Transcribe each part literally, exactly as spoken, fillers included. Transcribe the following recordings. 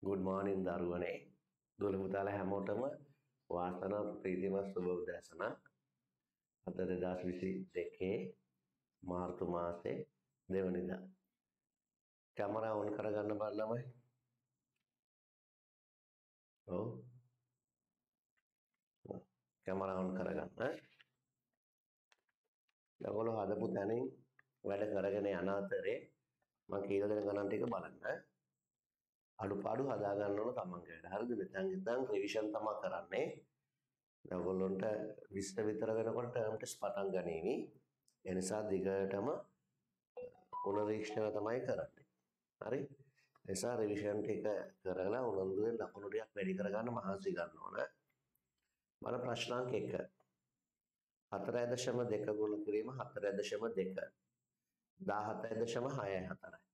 Good morning දරුවනේ. දුවල පුතාලා හැමෝටම වාසනාව ප්‍රීතිමත් සුබ උදෑසනක්. අද දෙදාස් විසි දෙකේ මාර්තු මාසේ දෙවනිදා. කැමරා ඔන් කරගන්න බෑ ළමයි. ඔව්. කැමරා ඔන් කරගන්න. ඔයගොල්ලෝ හදපු තැනින් වැඩ කරගෙන යන අතරේ මම කියලා දෙන ගණන් ටික බලන්න. අඩුපාඩු හදා ගන්න ඕන තමන්ගේ වැඩ. හරිද? මෙතන ඉඳන් රිවිෂන් තමයි කරන්නේ. ඔයගොල්ලන්ට විස්තර විතර වෙනකොට ටර්ම් ටෙස්ට් පටන් ගනීවි. ඒ නිසා දිගටම පුනරීක්ෂණ තමයි කරන්නේ. හරි? ඒ නිසා රිවිෂන් ටික කරලා උනන්දුවෙන් ලකුණු ටිකක් වැඩි කරගන්න මහන්සි ගන්න ඕන. බලන්න ප්‍රශ්නාංක එක. හතරයි දශම දෙක ගුණ කිරීම හතරයි දශම දෙක. දහසයි දශම හයයි හතරයි.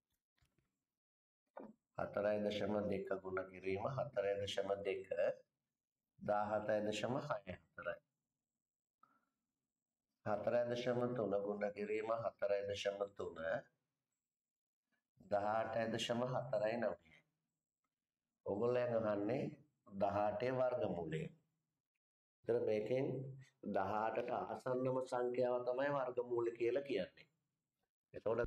හතරයි දශම දෙක ගුණ කිරීම හතරයි දශම දෙක. දහසයි දශම හයයි හතරයි. හතරයි දශම තුන ගුණ කිරීම හතරයි දශම තුන. දහඅටයි දශම හතරයි නවයයි. ඔයගොල්ලෝ අහන්නේ දහඅටේ වර්ගමූලය. ඒතර මේකෙන් දහඅටට ආසන්නම සංඛ්‍යාව තමයි වර්ගමූල කියලා කියන්නේ. එතකොට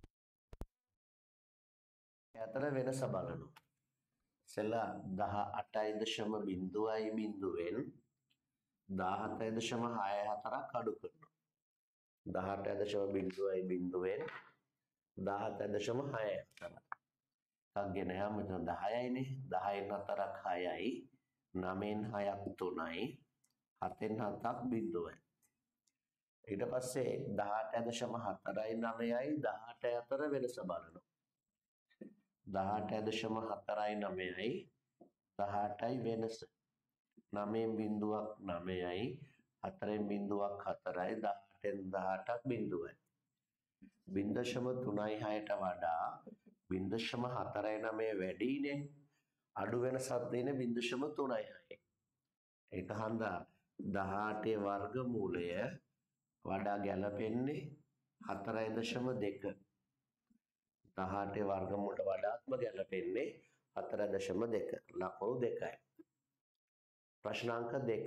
අතර වෙනස බලනවා. ඉතින්ලා දහඅටයි දශම බිංදුවයි බිංදුවෙන් දහසයි දශම හයයි හතරක් අඩු කරනවා. දහඅටයි දශම බිංදුවයි බිංදුවෙන් දහසයි දශම හයයි හතරක්. අගගෙන යම් මෙතන දහයයිනේ. දහයෙන් හතරක් හයයි. නවයෙන් හයක් තුනයි. හතෙන් හතක් බිංදුවයි. ඊට පස්සේ දහඅටයි දශම හතරයි නවයයි දහඅටයි අතර වෙනස බලනවා. දහඅටයි දශම හතරයි නවයයි දහඅටයි වෙනස. නවයෙන් බිංදුවක් නවයයි හතරෙන් බිංදුවක් හතරයි දහඅටෙන් දහඅටක් බිංදුවයි. බිංදුව දශම තුනයි හයට වඩා බිංදුව දශම හතරයි නවය වැඩිනේ. අඩු වෙනසක් තියෙන බිංදුව දශම තුනයි හයයි. ඒක හන්දා දහඅටේ වර්ගමූලය වඩා ගැලපෙන්නේ හතරයි දශම දෙක. දහඅටේ වර්ගමූලට වඩාත්ම ගැලපෙන්නේ හතරයි දශම දෙක. ලකුණු දෙකයි. ප්‍රශ්නාංක දෙක.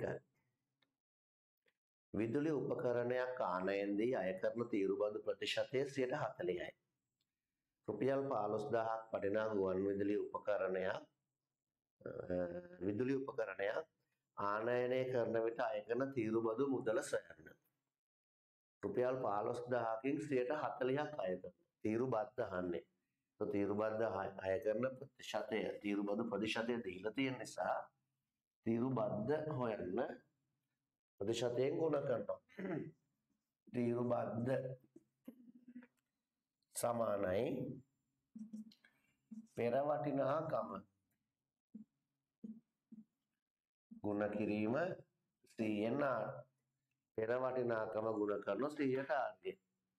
විදුලි උපකරණයක් ආනයන දී අය කරන තීරුබදු ප්‍රතිශතය සියයට හතළිහයි. රුපියල් පහළොස් දහසක් වටිනා ගුවන් විදුලි උපකරණයක් විදුලි උපකරණයක් ආනයනය කරන විට අය කරන තීරුබදු මුදල සොයන්න. රුපියල් පහළොස් දහසකින් සියයට හතළිහක් අය කරනවා. තීරුබද්ද අහන්නේ. તો තීරුබද්ද අය කරන ප්‍රතිශතය තීරුබදු ප්‍රතිශතය දීලා තියෙන නිසා තීරුබද්ද හොයන්න ප්‍රතිශතයෙන් ගුණ කරනවා. තීරුබද්ද සමානයි පෙර වටිනාකම ගුණ කිරීම සීයෙන් ආර්. පෙර වටිනාකම ගුණ කරන සීයට ආර්ය.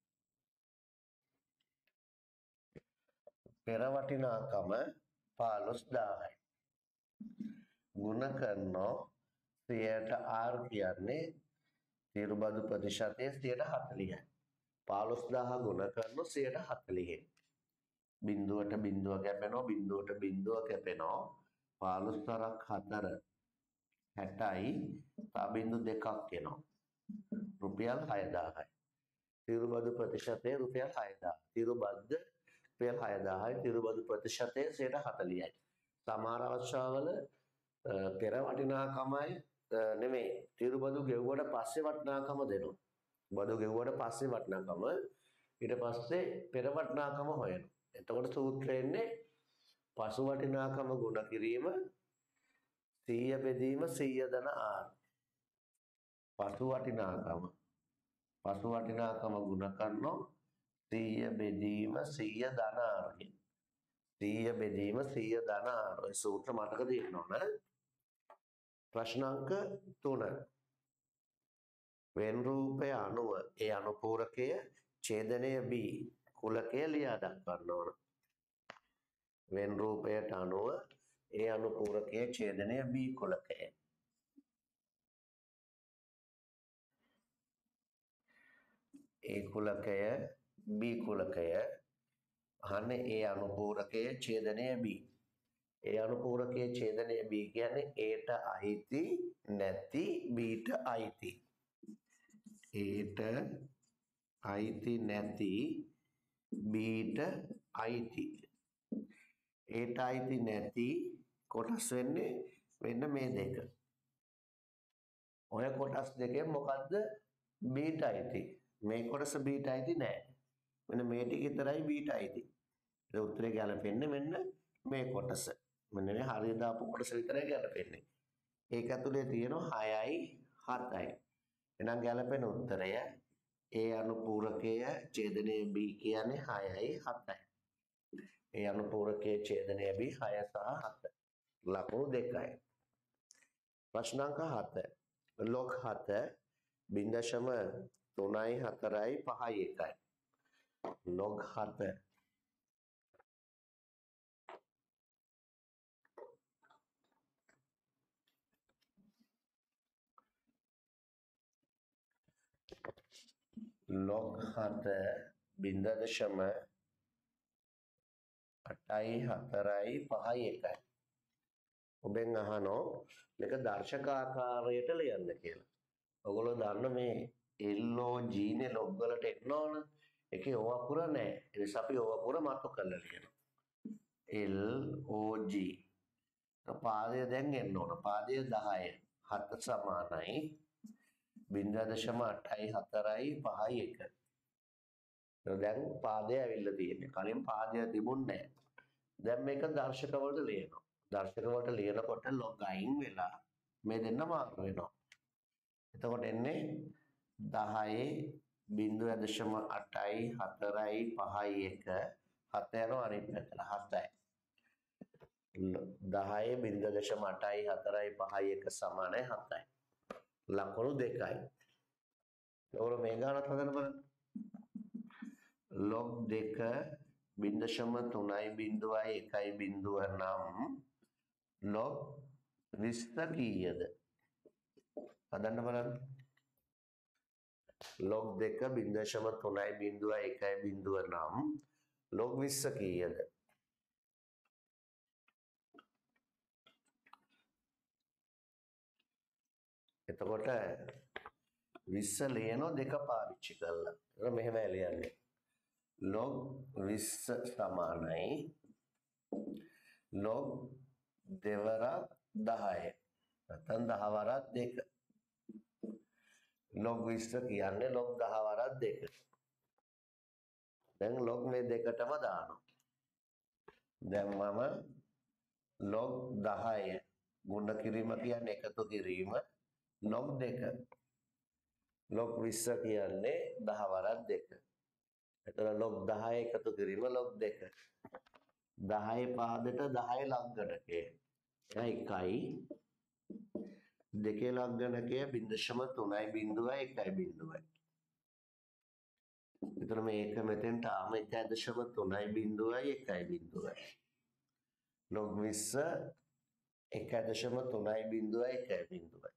පෙර වටිනාකම පහළොස් දහසයි. ගුණ කරනෝ සියයට ආර් කියන්නේ තීරුබදු ප්‍රතිශතය සියයට හතළිහයි. පහළොස් දහස ගුණ කරනෝ සියයට හතළිහයි. බිංදුවට බිංදුව කැපෙනවා බිංදුවට බිංදුව කැපෙනවා. පහළොස් හතරක් හතර හැටයි. තා බිංදු දෙකක් එනවා. රුපියල් හය දහසයි. තීරුබදු ප්‍රතිශතය රුපියල් හය දහසයි. තීරුබද්ද රුපියල් හය දහසයි. තීරුබදු ප්‍රතිශතය සියයට හතළිහයි. සමහර අවස්ථාවල පෙර වටිනාකමයි නෙමෙයි තීරුබදු ගෙවුවට පස්සේ වටිනාකම දෙනවා. බදු ගෙවුවට පස්සේ වටිනාකම ඊට පස්සේ පෙර වටිනාකම හොයනවා. එතකොට සූත්‍රය එන්නේ පසු වටිනාකම ගුණ කිරීම සීය බෙදීම සීය ධන ආර්. පසු වටිනාකම පසු වටිනාකම ගුණ කරනෝ සීය බෙදීම සීය ධන ආර්. සීය බෙදීම සීය ධන ආර්. ඔය සූත්‍ර මතක තියෙන්න ඕන. ප්‍රශ්නාංක තුන. වෙන් රූපය අනුව ඒ අනුපූරකය ඡේදනය B කුලකය ලියා දක්වන්න ඕන. වෙන් රූපයට අනුව ඒ අනුපූරකයේ ඡේදනය B කුලකය. ඒ කුලකය B කුලකය අහන්නේ ඒ අනුපූරකයේ ඡේදනය B. ඒ අනුපූරකයේ ඡේදනය B කියන්නේ Aට අයිති නැති Bට අයිති. Aට අයිති නැති Bට අයිති. Aට අයිති නැති කොටස් වෙන්නේ මෙන්න මේ දෙක. ඔය කොටස් දෙකෙන් මොකද්ද Bට අයිති? මේ කොටස Bට අයිති නෑ. මෙන්න මේ ටික විතරයි Bට අයිති. ඒ උත්තරේ ගැලපෙන්නේ මෙන්න මේ කොටස. මෙන්න මේ හරිය දාපු කොටස විතරයි ගැලපෙන්නේ. ඒක ඇතුලේ තියෙනවා හයයි හතයි. එහෙනම් ගැලපෙන උත්තරය ඒ අනුපූරකයේ ඡේදනයේ B කියන්නේ හයයි හතයි. ඒ අනුපූරකයේ ඡේදනයේ B හය සහ හත. ලකුණු දෙකයි. ප්‍රශ්න අංක හත. log හත බිංදුව දශම තුනයි හතරයි පහයි එකයි. log හත log හත බිංදුව දශම අටයි හතරයි පහයි එකයි. ඔබෙන් අහනෝ මේක දර්ශක ආකාරයට ලියන්න කියලා. ඔයගොල්ලෝ දන්න මේ log නේ log වලට එන්න ඕන. ඒකේ O අකුර නැහැ. ඒ නිසා අපි O අකුර මතු කරලා ලියනවා. log. පාදය දැන් එන්න ඕන. පාදය දහය. හත සමානයි බිංදුව දශම අටයි හතරයි පහයි එක. දැන් පාදය ඇවිල්ලා තියෙන්නේ. කලින් පාදය තිබුණේ නැහැ. දැන් මේක දර්ශක වලට ලියනවා. දර්ශක වලට ලියනකොට log අයින් වෙලා මේ දෙන්න මාරු වෙනවා. එතකොට එන්නේ දහය බිංදුව දශම අටයි හතරයි පහයි එක. හත යනවා අනිත් පැත්තට. හතයි. දහය බිංදුව දශම අටයි හතරයි පහයි එක සමානයි හතයි. ලකුණු දෙකයි. ඔයාලා මේ ගානත් හදන්න බලන්න. log දෙක බිංදුව දශම තුනයි බිංදුවයි එකයි බිංදුව නම් log විස්ස කීයද? හදන්න බලන්න. log දෙක බිංදුව දශම තුනයි බිංදුවයි එකයි බිංදුව නම් log විස්ස කීයද? එතකොට විස්ස ලියනෝ දෙක පාවිච්චි කරලා. ඒක මෙහෙම ලියන්නේ. log විස්ස සමානයි log දෙවරක් දහය. නැත්නම් දහ වරක් දෙක. log විස්ස කියන්නේ log දහ වරක් දෙක. දැන් log මේ දෙකටම දානවා. දැන් මම log දහය ගුණ කිරීම කියන්නේ එකතු කිරීම log දෙක. log විස්ස කියන්නේ දහ වරක් දෙක. එතන log දහය එකතු කිරීම log දෙක. දහය පාදට දහය ලංගනකය. එකයි. දෙකේ ලංගනකය බිංදුව දශම තුනයි බිංදුවයි එකයි බිංදුවයි. එතන මේ එක මෙතෙන්ට ආම එකයි දශම තුනයි බිංදුවයි එකයි බිංදුවයි. log විස්ස එකයි දශම තුනයි බිංදුවයි එකයි බිංදුවයි.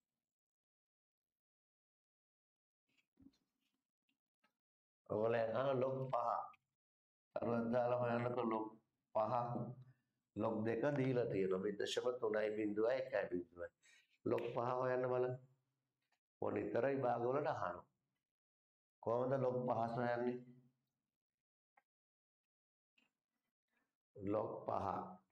ඔයගොල්ලෝ අහන log පහ. අරවත් දාලා හොයන්නකො log පහ. log දෙක දීලා තියෙනවා. බිංදුව දශම තුනයි බිංදුවයි එකයි බිංදුවයි. log පහ හොයන්න බලන්න. මොන විතර විභාග වලට අහනවා. කොහොමද log පහ හොයන්නේ? log පහ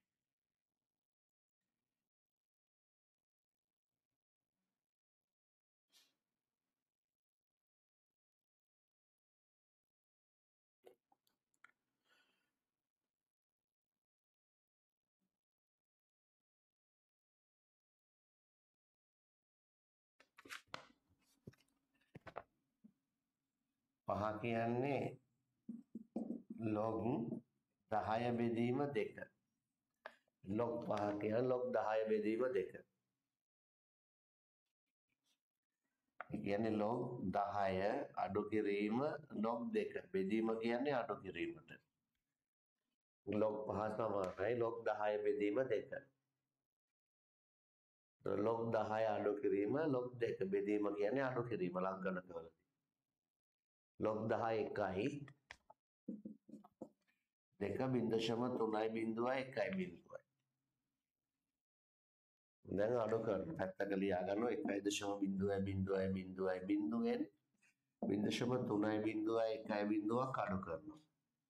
පහ කියන්නේ log දහය බෙදීම දෙක. log පහ කියන්නේ log දහය බෙදීම දෙක. ඒ කියන්නේ log දහය අඩු කිරීම log දෙක. බෙදීම කියන්නේ අඩු කිරීමට. log පහ සමානයි log දහය බෙදීම දෙක. log දහය අඩු කිරීම log දෙක. බෙදීම කියන්නේ අඩු කිරීම ලංගනකවලදී. log දහය එකයි දෙක බිංදුව දශම තුනයි බිංදුවයි එකයි බිංදුවයි. දැන් අඩු කරන පැත්තක ලියා ගන්නවා එකයි දශම බිංදුවයි බිංදුවයි බිංදුවයි බිංදුවෙන් බිංදුව දශම තුනයි බිංදුවයි එකයි බිංදුවක් අඩු කරනවා.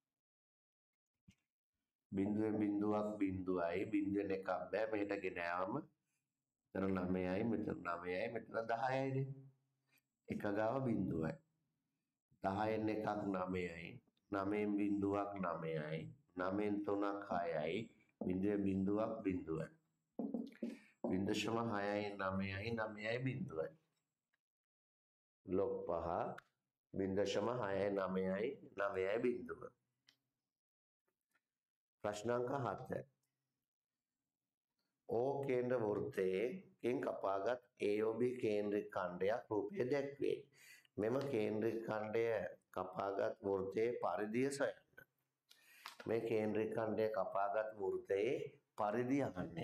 බිංදුවෙන් බිංදුවක් බිංදුවයි බිංදුවෙන් එකක් බෑ මෙහෙට ගෙන යාම මෙතන නවයයි මෙතන නවයයි මෙතන දහයයිනේ. එක ගාව බිංදුවයි. දහයෙන් එකක් නවයයි. නවයෙන් බිංදුවක් නවයයි. නවයෙන් තුනක් හයයි. බිංදුවෙන් බිංදුවක් බිංදුවයි. බිංදුව දශම හයයි නවයයි නවයයි බිංදුවයි. ලොග් පහ බිංදුව දශම හයයි නවයයි නවයයි බිංදුව. ප්‍රශ්න අංක හත. O කේන්ද්‍ර වෘත්තයෙන් කපාගත් A O B කේන්ද්‍රික ඛණ්ඩයක් රූපයේ දැක්වේ. මෙම කේන්ද්‍රික ඛණ්ඩය කපාගත් වෘත්තයේ පරිධිය සොයන්න. මේ කේන්ද්‍රික ඛණ්ඩය කපාගත් වෘත්තයේ පරිධිය අහන්නේ.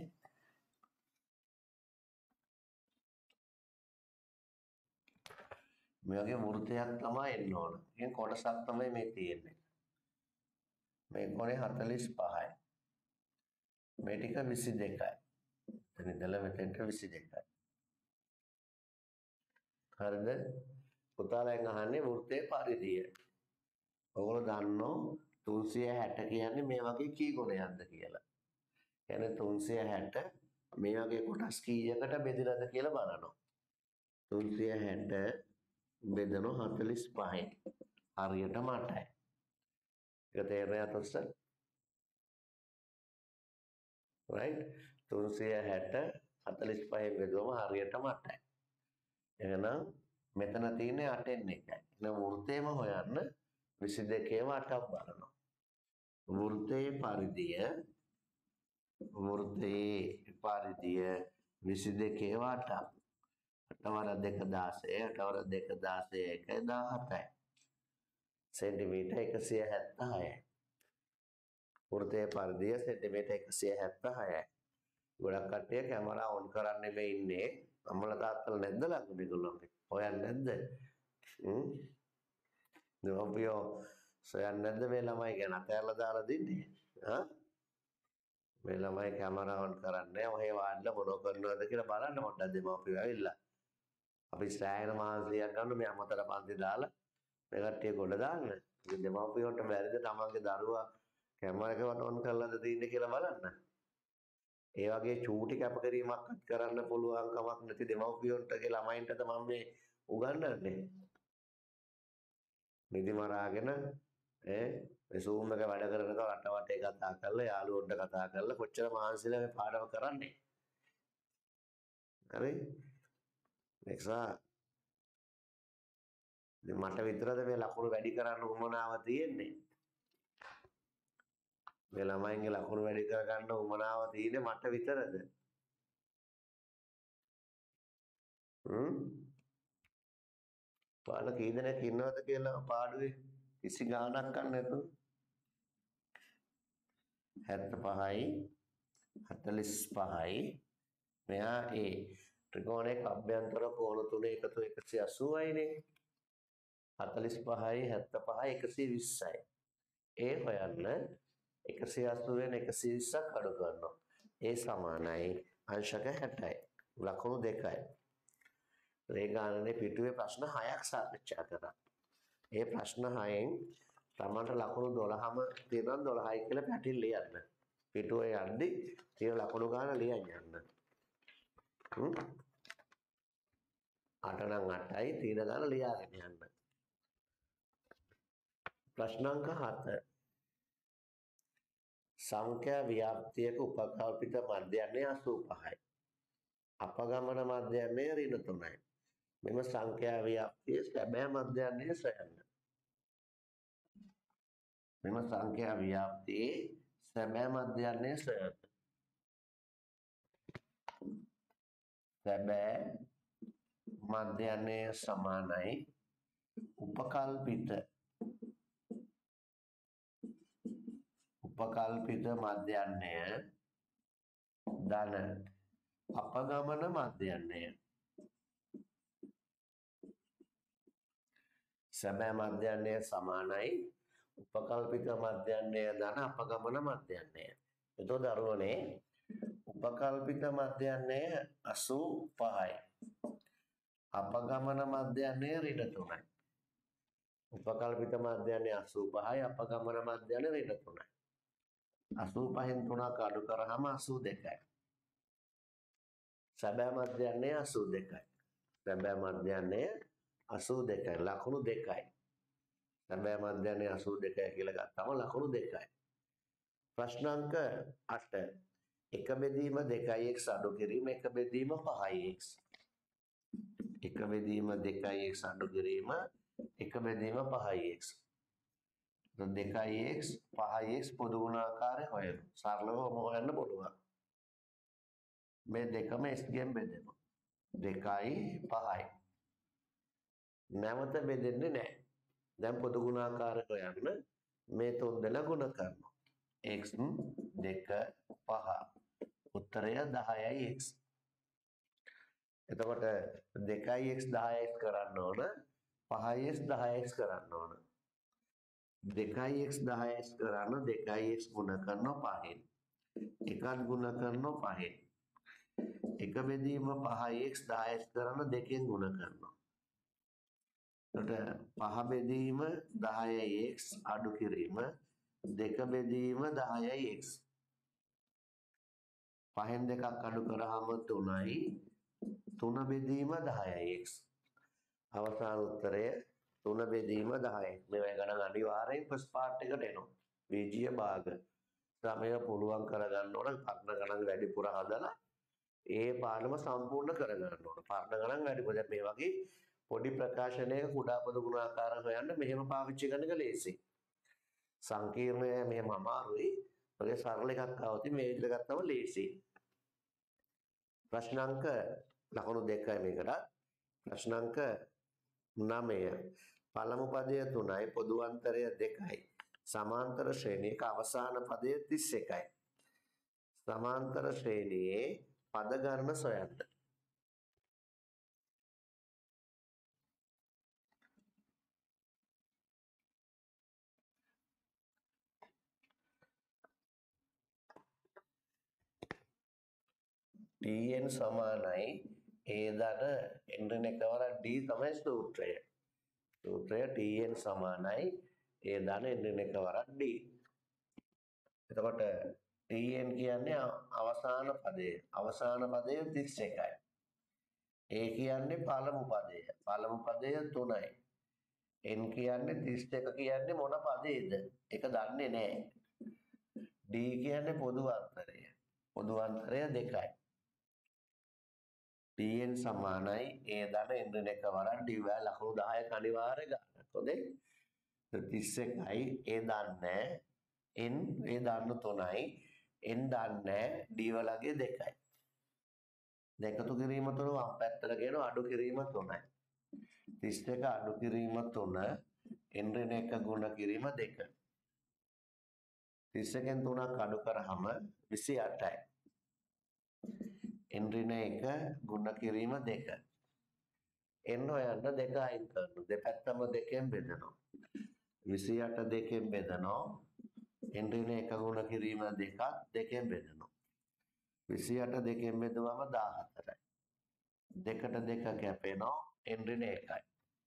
මේ වගේ වෘත්තයක් තමයි එන්න ඕන. මේ කොටසක් තමයි මේ තියෙන්නේ. මේ කොනේ හතළිස් පහයි. මේ ටික විසි දෙකයි. එතන ඉඳලා මෙතෙන්ට විසි දෙකයි. හරිද? පුතාලෙන් අහන්නේ වෘත්තයේ පරිධිය. ඔයගොල්ලෝ දන්නෝ තුන්සිය හැට කියන්නේ මේ වගේ කී ගුණයක්ද කියලා. කියන්නේ තුන්සිය හැට මේ වගේ කොටස් කීයකට බෙදලාද කියලා බලනවා. තුන්සිය හැට බෙදනවා හතළිස් පහෙන්. හරියට මටයි. ඒක තේරෙනවද ඔස්සේ? right තුන්සිය හැට හතළිස් පහෙන් බෙදුවම හරියට මටයි. එහෙනම් මෙතන තියෙන්නේ අටෙන් එකයි. එහෙනම් වෘත්තයම හොයන්න විසි දෙකේම අටක් බලනවා. වෘත්තයේ පරිධිය වෘත්තයේ පරිධිය විසි දෙකේම අටක්. අට වර දෙක දාසය අට වර දෙක දාසය එකයි දාහතයි. සෙන්ටිමීටර් එකසිය හැත්තෑහයි. වෘත්තයේ පරිධිය සෙන්ටිමීටර් එකසිය හැත්තෑහයි. ගොඩක් කට්ටිය කැමරා ඔන් කරන්න නෙමෙයි ඉන්නේ. අම්මලා තාත්තලා නැද්ද ළඟ මේගොල්ලෝගේ? හොයන්නේ නැද්ද? හ්ම්. දෙමව්පියෝ සොයන්නේ නැද්ද මේ ළමයි ගැන අතහැරලා දාලා දෙන්නේ? හා? මේ ළමයි කැමරා ඔන් කරන්නේ ඔහේ වාඩිලා මොනව කරනවද කියලා බලන්න පොඩ්ඩක් දෙමව්පියෝ ඇවිල්ලා. අපි සෑහෙන මහන්සියක් ගන්න මේ අමතර පන්ති දාලා මේ කට්ටිය ගොඩ දාන්න. ඉතින් දෙමව්පියන්ට බැරිද තමන්ගේ දරුවා කැමරා එක ඔන් කරලාද තින්නේ කියලා බලන්න. ඒ වගේ චූටි කැපකිරීමක් කරන්න පුළුවන් කමක් නැති දෙමව්පියන්ටගේ ළමයින්ටද මම මේ උගන්වන්නේ. නිදි මරාගෙන ඈ මේ Zoom එක වැඩ කරනකොට රට වටේ කතා කරලා යාළුවොන්ට කතා කරලා කොච්චර මහන්සිලා මේ පාඩම කරන්නේ. හරි? නිසා මට විතරද මේ ලකුණු වැඩි කරන්න උවමනාව තියෙන්නේ. මේ ළමයින්ගේ ලකුණු වැඩි කර ගන්න උවමනාව තියෙන්නේ මට විතරද? හ්ම්? පාඩ කී දෙනෙක් ඉන්නවද කියලා පාඩුවේ කිසි ගාණක් ගන්න නැතුව හැත්තෑපහයි හතළිස් පහයි මෙහා ඒ ත්‍රිකෝණයක අභ්‍යන්තර කෝණ තුනේ එකතු එකසිය අසූවයිනේ. හතළිස් පහයි හැත්තෑපහයි එකසිය විස්සයි. ඒ හොයන්න එකසිය අසූවෙන් එකසිය විස්සක් අඩු කරනවා. ඒ සමානයි අංශක හැටයි. ලකුණු දෙකයි. මේ ගානනේ පිටුවේ ප්‍රශ්න හයක් සාකච්ඡා කරා. ඒ ප්‍රශ්න හයෙන් තමන්ට ලකුණු දොළහම තියෙනවා දොළහයි කියලා පැටින් ලියන්න. පිටුවේ යද්දි තියෙන ලකුණු ගාන ලියන්න යන්න. හ්ම් අට නම් අටයි තියෙන ගාන ලියාගෙන යන්න. ප්‍රශ්න අංක හත. සංඛ්‍යා ව්‍යාප්තියක උපකල්පිත මධ්‍යයන්නේ අසූ පහයි. අපගමන මධ්‍යයන්නේ ඍණ තුනයි. මෙම සංඛ්‍යා ව්‍යාප්තියේ සැබෑ මධ්‍යයන්නේ සොයන්න. මෙම සංඛ්‍යා ව්‍යාප්තියේ සැබෑ මධ්‍යයන්නේ සොයන්න. සැබෑ මධ්‍යයන්නේ සමානයි උපකල්පිත උපකල්පිත මධ්‍යයන්නය ධන අපගමන මධ්‍යයන්නය. සැබෑ මධ්‍යයන්නය සමානයි උපකල්පිත මධ්‍යයන්නය ධන අපගමන මධ්‍යයන්නය. එතකොට දරුවනේ උපකල්පිත මධ්‍යයනය අසූ පහයි. අපගමන මධ්‍යයනය ඍණ තුනයි. උපකල්පිත මධ්‍යයනය අසූ පහයි, අපගමන මධ්‍යයනය ඍණ තුනයි. අසූ පහෙන් තුනක් අඩු කරාම අසූ දෙකයි. සැබෑ මධ්‍යයනය අසූ දෙකයි. සැබෑ මධ්‍යයනය අසූ දෙකයි. ලකුණු දෙකයි. සැබෑ මධ්‍යයනය අසූ දෙකයි කියලා ගත්තම ලකුණු දෙකයි. ප්‍රශ්න අංක අට. එක බෙදීම දෙකයි x අඩු කිරීම එක බෙදීම පහයි x. එක බෙදීම දෙකයි x අඩු කිරීම එක බෙදීම පහයි x. දෙකයි x පහයි x පොදු ගුණාකාරය හොයන්න. සරලව හොයන්න පුළුවන්. මේ දෙකම x ගෙන් බෙදෙමු. දෙකයි පහයි. නැවත බෙදෙන්නේ නැහැ. දැන් පොදු ගුණාකාරය හොයන්න. මේ තුන් දෙනා ගුණ කරනවා. x දෙක පහ. උත්තරය දහයයි x. එතකොට දෙකයි x දහයයි x කරන්න ඕන. පහයි x දහයයි x කරන්න ඕන. දෙකයි x දහයයි x කරන්න දෙකයි x ගුණ කරනවා පහෙන්. එකත් ගුණ කරනවා පහෙන්. එක බෙදීම පහයි x දහයයි x කරන්න දෙකෙන් ගුණ කරනවා. එතකොට පහ බෙදීම දහයයි x අඩු කිරීම දෙක බෙදීම දහයයි x. පහෙන් දෙකක් අඩු කරාම තුනයි. තුන බෙදීම දහයයි x. අවසාන උත්තරය තුන බෙදීම දහයයි. මේවා ගණන් අනිවාර්යෙන් ෆස්ට් පාර්ට් එකට එනවා. බීජීය භාග. සමය පුළුවන් කරගන්න ඕන පරණ ගණන් වැඩිපුර හදලා ඒ පාඩම සම්පූර්ණ කරගන්න ඕන. පරණ ගණන් වැඩිපුර. දැන් මේ වගේ පොඩි ප්‍රකාශනයක කුඩා පද ගුණාකාර හොයන්න මෙහෙම පාවිච්චි කරන එක ලේසියි. සංකීර්ණය මෙහෙම අමාරුයි. ඔය සරල එකක් આવති මේ විදිහට ගත්තම ලේසියි. ප්‍රශ්න අංක ලකුණු දෙකයි මේකට. ප්‍රශ්න අංක නවය. පළමු පදය තුනයි පොදු අන්තරය දෙකයි. සමාන්තර ශ්‍රේණියක අවසාන පදය තිස් එකයි. සමාන්තර ශ්‍රේණියේ පද ගණන සොයන්න. Tn සමානයි a ධන n එකවර d තමයි සූත්‍රය. සූත්‍රය Tn සමානයි a ධන n එකවර d. එතකොට Tn කියන්නේ අවසාන පදය. අවසාන පදය තිස් එකයි. a කියන්නේ පළමු පදය. පළමු පදය තුනයි. n කියන්නේ තිස් එක කියන්නේ මොන පදයේද? ඒක දන්නේ නැහැ. d කියන්නේ පොදු අන්තරය. පොදු අන්තරය දෙකයි. Tn සමානයි a ධන n එකවර d වල ලකුණු දහයක අනිවාර්ය ගන්න. හොඳේ. තිස් එකයි a දන්නේ n a දන්න තුනයි n දන්නේ d වලගේ දෙකයි. දෙකතු කිරීම තුන වම් පැත්තට කියන අඩු කිරීම තුනයි. තිස් එක අඩු කිරීම තුන n ඍණ එක ගුණ කිරීම දෙක. තිස් එකෙන් තුනක් අඩු කරාම විසි අටයි. n ඍණ එක ගුණ කිරීම දෙක. n හොයන්න දෙක අයින් කරනවා. දෙපැත්තම දෙකෙන් බෙදනවා. විසි අට දෙකෙන් බෙදනවා. n ඍණ එක ගුණ කිරීම දෙකක් දෙකෙන් බෙදනවා. විසි අට දෙකෙන් බෙදුවම දාහතරයි. දෙකට දෙක කැපෙනවා. n ඍණ එකයි.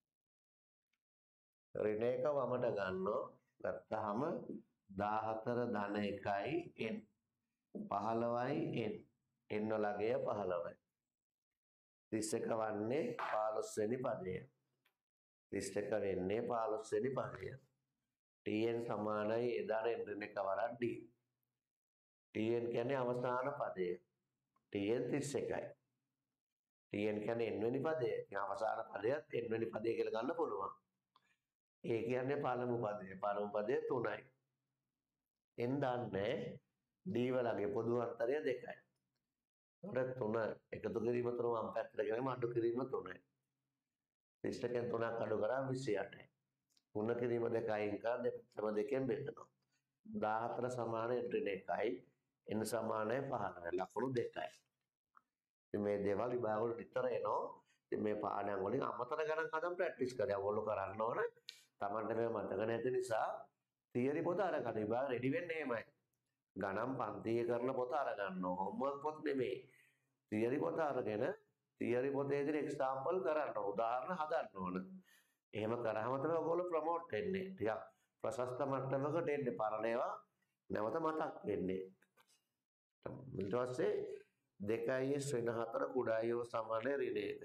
ඍණ එක වමට ගන්නවා. ගත්තාම දාහතර ධන එකයි n. පහළොවයි n. n වලගේ පහළොවයි. තිස් එක වන්නේ පහළොස් වෙනි පදය. තිස් එක වෙන්නේ පහළොස් වෙනි පදය. Tn සමානයි a ධන n ඍණ එකවර d. Tn කියන්නේ අවසාන පදය. Tn තිස් එකයි. Tn කියන්නේ n වෙනි පදය. අවසාන පදයත් n වෙනි පදය කියලා ගන්න පුළුවන්. a කියන්නේ පළමු පදය. පළමු පදය තුනයි. n දන්නේ d වලගේ පොදු අන්තරය දෙකයි. උඩ තුන එකතු කිරීම තුන වම් පැත්තට ගෙනම අඩු කිරීම තුනයි. තිස් එකෙන් තුනක් අඩු කරා විසි අටයි. ගුණ කිරීම දෙක අයින් කරා දෙපැත්තම දෙකෙන් බෙදනවා. දාහතර සමාන n ඍණ එකයි. n සමානයි පහළොවයි. ලකුණු දෙකයි. ඉතින් මේ දේවල් විභාග වල විතර එනවා. ඉතින් මේ පාඩම් වලින් අමතර ගණන් හදන් ප්‍රැක්ටිස් කරලා ඔයගොල්ලෝ කරන්න ඕන. Tamanට මේ මතක නැති නිසා තියරි පොත අරගෙන විභාග රෙඩි වෙන්නේ එහෙමයි. ගණන් පන්තියේ කරන පොත අරගන්න හෝම්වර්ක් පොත් නෙමෙයි. තියරි පොත අරගෙන තියරි පොතේ ඉදිරි එක්සැම්පල් කරන්න උදාහරණ හදන්න ඕන. එහෙම කරාම තමයි ඔයගොල්ලෝ ප්‍රොමෝට් වෙන්නේ. ටිකක් ප්‍රශස්ත මට්ටමකට එන්නේ. පරණ ඒවා නැවත මතක් වෙන්නේ. ඊට පස්සේ දෙකයි ශ්‍රේණ හතර කුඩායි හෝ සමාන ඍණ එක.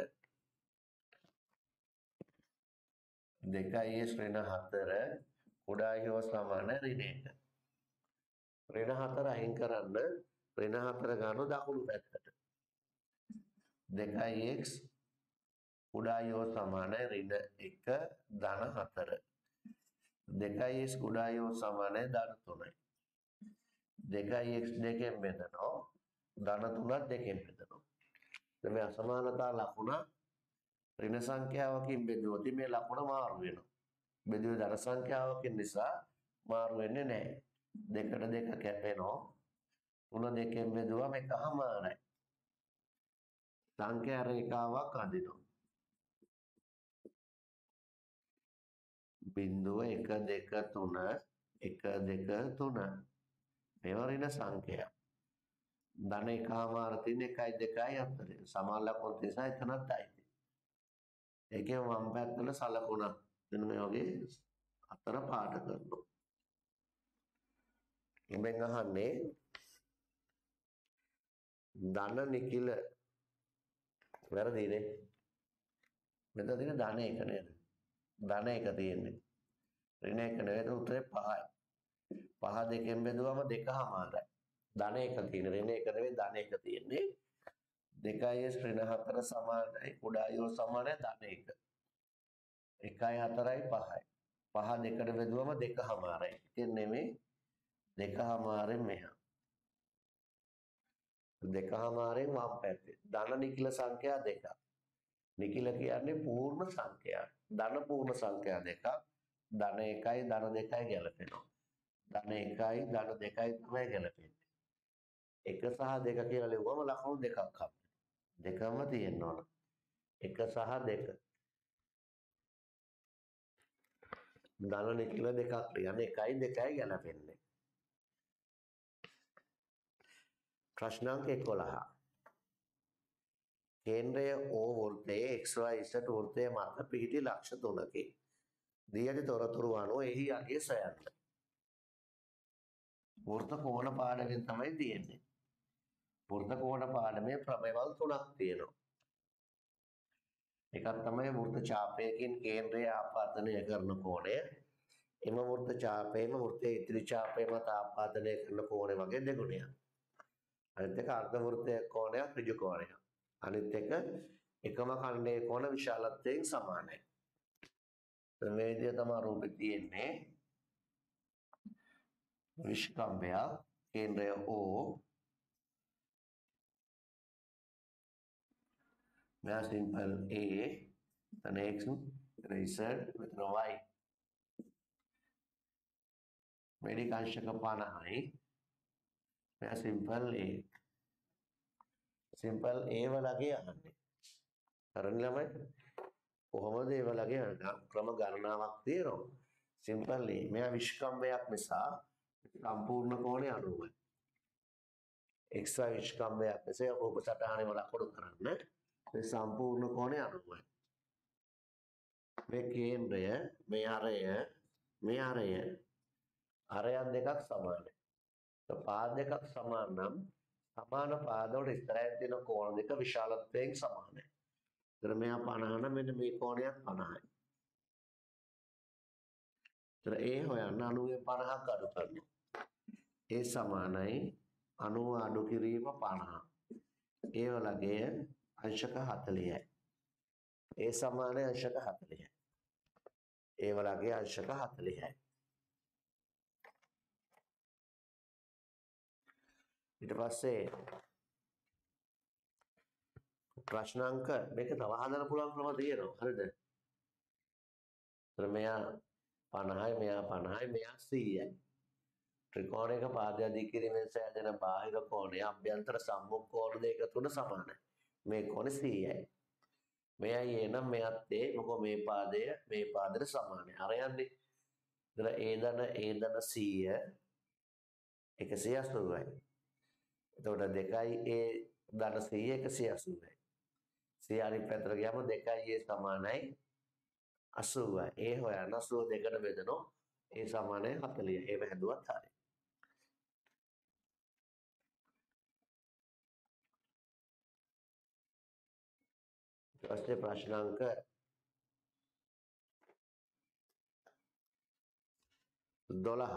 දෙකයි ශ්‍රේණ හතර කුඩායි හෝ සමාන ඍණ එක. ඍණ හතර අයින් කරන්න ඍණ හතර ගන්න දකුණු පැත්තට. දෙකයි x කුඩායි හෝ සමාන ඍණ එක ධන හතර. දෙකයි x කුඩායි හෝ සමාන ධන තුනයි. දෙකයි x දෙකෙන් බෙදනවා ධන තුනත් දෙකෙන් බෙදනවා. දැන් මේ අසමානතා ලකුණ ඍණ සංඛ්‍යාවකින් බෙදුවොත් මේ ලකුණ මාරු වෙනවා. බෙදුවේ ධන සංඛ්‍යාවකින් නිසා මාරු වෙන්නේ නැහැ. දෙකට දෙක කැපෙනවා. තුන දෙකෙන් බෙදුවම එකමාරයි. සංඛ්‍යා රේඛාවක් අදිනවා. බිංදුව එක දෙක තුන එක දෙක තුන මේවා ඍණ සංඛ්‍යා. ධන එකමාර තියෙන එකයි දෙකයි අතරේ සමාන ලකුණු නිසා එතනත් ඇයි. ඒකේ වම් පැත්තට සලකුණක් මෙන්න මේ වගේ අතර පාට කරනවා. ඉබෙන් අහන්නේ ධන නිකිල වැරදිනේ. මෙතන තියෙන ධන එක නේද? ධන එක තියෙන්නේ. ඍණ එක නෙවෙයි උත්තරේ පහයි. පහ දෙකෙන් බෙදුවම දෙකමාරයි. ධන එක තියෙන ඍණ එක නෙවෙයි ධන එක තියෙන්නේ. දෙකයි ශ්‍රේණ හතර සමානයි කුඩායි හෝ සමානයි ධන එක. එකයි හතරයි පහයි. පහ දෙකට බෙදුවම දෙකමාරයි. ඉතින් නෙමෙයි දෙකමාරෙන් මෙහා. දෙකමාරෙන් වම් පැත්තේ. ධන නිකිල සංඛ්‍යා දෙකක්. නිකිල කියන්නේ පූර්ණ සංඛ්‍යා. ධන පූර්ණ සංඛ්‍යා දෙකක්. ධන එකයි ධන දෙකයි ගැලපෙනවා. ධන එකයි ධන දෙකයි තමයි ගැලපෙන්නේ. එක සහ දෙක කියලා ලියුවම ලකුණු දෙකක් හම්බෙනවා. දෙකම තියෙන්න ඕන. එක සහ දෙක. ධන නිකිල දෙකක් කියන්නේ එකයි දෙකයි ගැලපෙන්නේ. ප්‍රශ්න අංක එකොළහ. කේන්ද්‍රය O වෘත්තයේ xy z වෘත්තයේ මත පිහිටි ලක්ෂ තුනකි. දී ඇති තොරතුරු අනුව එහි අගය සොයන්න. වෘත්ත කෝණ පාඩමෙන් තමයි තියෙන්නේ. වෘත්ත කෝණ පාඩමේ ප්‍රමේයවල තුනක් තියෙනවා. එකක් තමයි වෘත්ත ඡාපයකින් කේන්ද්‍රය ආපාදනය කරන කෝණය. එම වෘත්ත ඡාපයේම වෘත්තයේ ඉදිරි ඡාපය මත ආපාදනය කරන කෝණය වගේ දෙගුණයක්. අනිත් එක අර්ධ වෘත්තයේ කෝණයක් ඍජු කෝණයක්. අනිත් එක එකම ඛණ්ඩයේ කෝණ විශාලත්වයෙන් සමානයි. මේ විදිහ තමයි රූපේ තියෙන්නේ. විස්කම්භය කේන්ද්‍රය O මෙයා සිම්පල් A තන x මෙතන z මෙතන y මේඩි කාංශක පනහයි මෙයා සිම්පල් A සිම්පල් A වලගේ අහන්නේ කරන්නේ ළමයි කොහොමද ඒ වලගේ ක්‍රම ගණනාවක් තියෙනවා සිම්පල් A මෙයා විස්කම්භයක් නිසා සම්පූර්ණ කෝණය අනුවයි xy විස්කම්භයක් නිසා රූප සටහනේ වල ලකුණු කරන්න මේ සම්පූර්ණ කෝණය අනුවයි මේ කේන්ද්‍රය මේ අරය මේ අරය අරයන් දෙකක් සමානයි පාද දෙකක් සමාන නම් සමාන පාදවල ඉස්සරහින් තියෙන කෝණ දෙක විශාලත්වයෙන් සමානයි ඒතර මෙයා පනහ නම් මෙන්න මේ කෝණයත් පනහයි ඒතර ඒ හොයන්න අනූවෙන් පනහක් අඩු කරනවා ඒ සමානයි අනූව අඩු කිරීම පනහ ඒ වලගේ अंशක හතළිහයි ඒ සමානයි अंशක හතළිහයි ඒ වලගේ अंशක හතළිහයි ඊට පස්සේ ප්‍රශ්න අංක මේක තව හදන්න පුළුවන් ක්‍රම තියෙනවා හරිද? ඒතර මෙයා පනහයි මෙයා පනහයි මෙයා සීයයි ත්‍රිකෝණයක පාදය දික් කිරීමෙන් සෑදෙන බාහිර කෝණය අභ්‍යන්තර සම්මුඛ කෝණ දෙක තුන සමානයි මේ කෝණය සීයයි මෙයයි A නම් මෙයත් A මොකද මේ පාදය මේ පාදයට සමානයි අර යන්නේ. ඒතර A ධන A ධන සීය එකසිය අසූවයි. එතකොට දෙකයි a ධන සීය එකසිය අසූවයි. සිය අනිත් පැත්තට ගියාම දෙකයි a සමානයි අසූවයි. a හොයන්න අසූව දෙකට බෙදනවා. a සමානයි හතළිහයි. ඒව හැදුවත් හරියි. ඊට පස්සේ ප්‍රශ්න අංක දොළහ.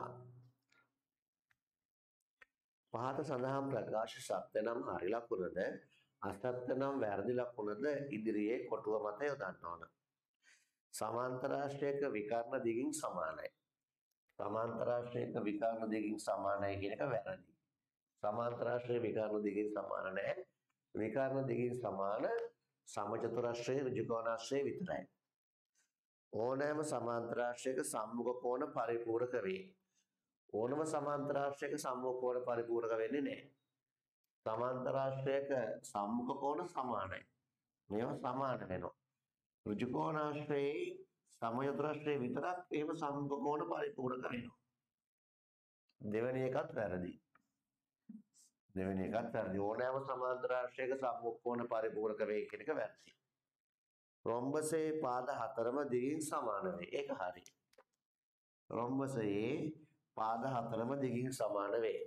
පහත සඳහන් ප්‍රකාශ සත්‍ය නම් හරි ලකුණද අසත්‍ය නම් වැරදි ලකුණද ඉදිරියේ කොටුව මත යොදන්න ඕන. සමාන්තරාශ්‍රයක විකර්ණ දිගින් සමානයි. සමාන්තරාශ්‍රයක විකර්ණ දිගින් සමානයි කියන එක වැරදි. සමාන්තරාශ්‍රය විකර්ණ දිගින් සමාන නැහැ. විකර්ණ දිගින් සමාන සමචතුරාශ්‍රය ඍජුකෝණාශ්‍රය විතරයි. ඕනෑම සමාන්තරාශ්‍රයක සම්මුඛ කෝණ පරිපූර්ණක වේ. ඕනම සමාන්තරාශ්‍රයක සම්මුඛ කෝණ පරිපූර්ණක වෙන්නේ නැහැ. සමාන්තරාශ්‍රයක සම්මුඛ කෝණ සමානයි. මේවා සමාන වෙනවා. ඍජුකෝණාශ්‍රයේ සමචතුරාශ්‍රයේ විතරක් එහෙම සම්මුඛ කෝණ පරිපූර්ණක වෙනවා. දෙවෙනි එකත් වැරදි. දෙවෙනි එකත් වැරදි. ඕනෑම සමාන්තරාශ්‍රයක සම්මුඛ කෝණ පරිපූර්ණක වේ කියන එක වැරදි. රොම්බසේ පාද හතරම දිගින් සමාන වේ. ඒක හරි. රොම්බසයේ පාද හතරම දිගින් සමාන වේ.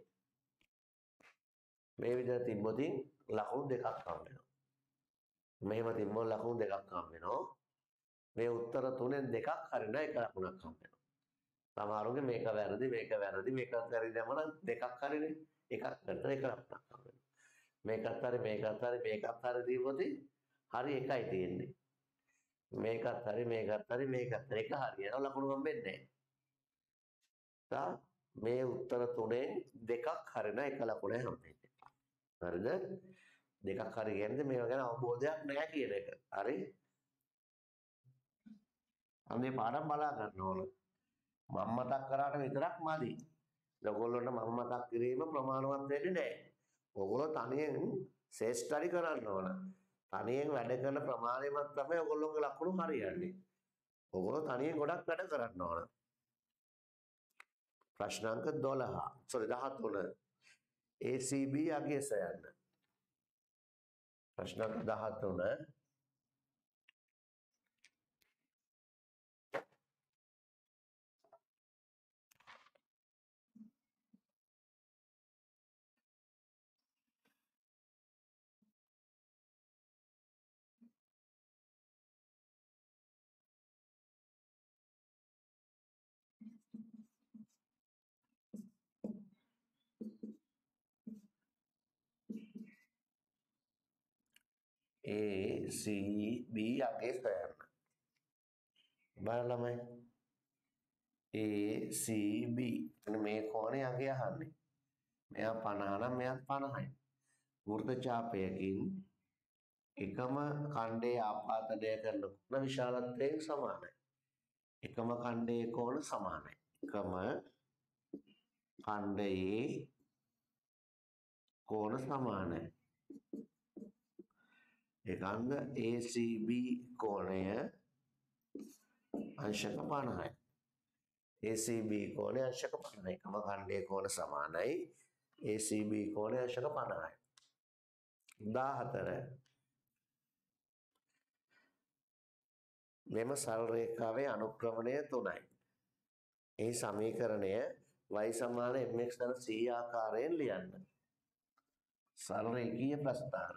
මේ විදිහට තිබ්බොත් ලකුණු දෙකක් හම් වෙනවා. මෙහෙම තිබ්බොත් ලකුණු දෙකක් හම් වෙනවා. මේ උත්තර තුනෙන් දෙකක් හරින එක ලකුණක් හම් වෙනවා. සමහරුගේ මේක වැරදි මේක වැරදි මේකත් වැරදි දැම්මම දෙකක් හරිනේ. එකක් කරලා එක ලකුණක් හම් වෙනවා. මේකත් හරි මේකත් හරි මේකත් හරි තිබ්බොත් හරි එකයි තියෙන්නේ. මේකත් හරි මේකත් හරි මේකත් හරි එක හරියනවා ලකුණු හම්බෙන්නේ නැහැ. මේ උත්තර තුනෙන් දෙකක් හරින එක ලකුණයි හම්බෙන්නේ. හරිද? දෙකක් හරි කියන්නේ මේවා ගැන අවබෝධයක් නැහැ කියන එක. හරි? අනේ පාඩම් බලා ගන්න ඕන. මම මතක් කරාට විතරක් මදි. ඔයගොල්ලන්ට මම මතක් කිරීම ප්‍රමාණවත් වෙන්නේ නැහැ. ඔයගොල්ලෝ තනියෙන් සෙස් ස්ටඩි කරන්න ඕන. තනියෙන් වැඩ කරන ප්‍රමාණයමත් තමයි ඔයගොල්ලෝගේ ලකුණු හරියන්නේ. ඔයගොල්ලෝ තනියෙන් ගොඩක් වැඩ කරන්න ඕන. ප්‍රශ්න අංක දොළහ. sorry දහතුන. A C B අගය සොයන්න. ප්‍රශ්න අංක දහතුන. A C B අගය සොයන්න. බලන්න ළමයි. A C B මේ කෝණේ අගය අහන්නේ. මෙයා පනහ නම් මෙයාත් පනහයි. වෘත්ත ඡාපයකින් එකම ඛණ්ඩයේ ආපාදනය කරන කොණ විශාලත්වයෙන් සමානයි. එකම ඛණ්ඩයේ කෝණ සමානයි. එකම ඛණ්ඩයේ කෝණ සමානයි. ඒකංග A C B කෝණය අංශක පනහයි. A C B කෝණය අංශක පනහයි. එකම ඛණ්ඩයේ කෝණ සමානයි. A C B කෝණය අංශක පනහයි. දාහතර. මෙම සරල රේඛාවේ අනුක්‍රමණය තුනයි. ඒ සමීකරණය y සමාන mx ධන c ආකාරයෙන් ලියන්න. සරල රේඛීය ප්‍රස්ථාර.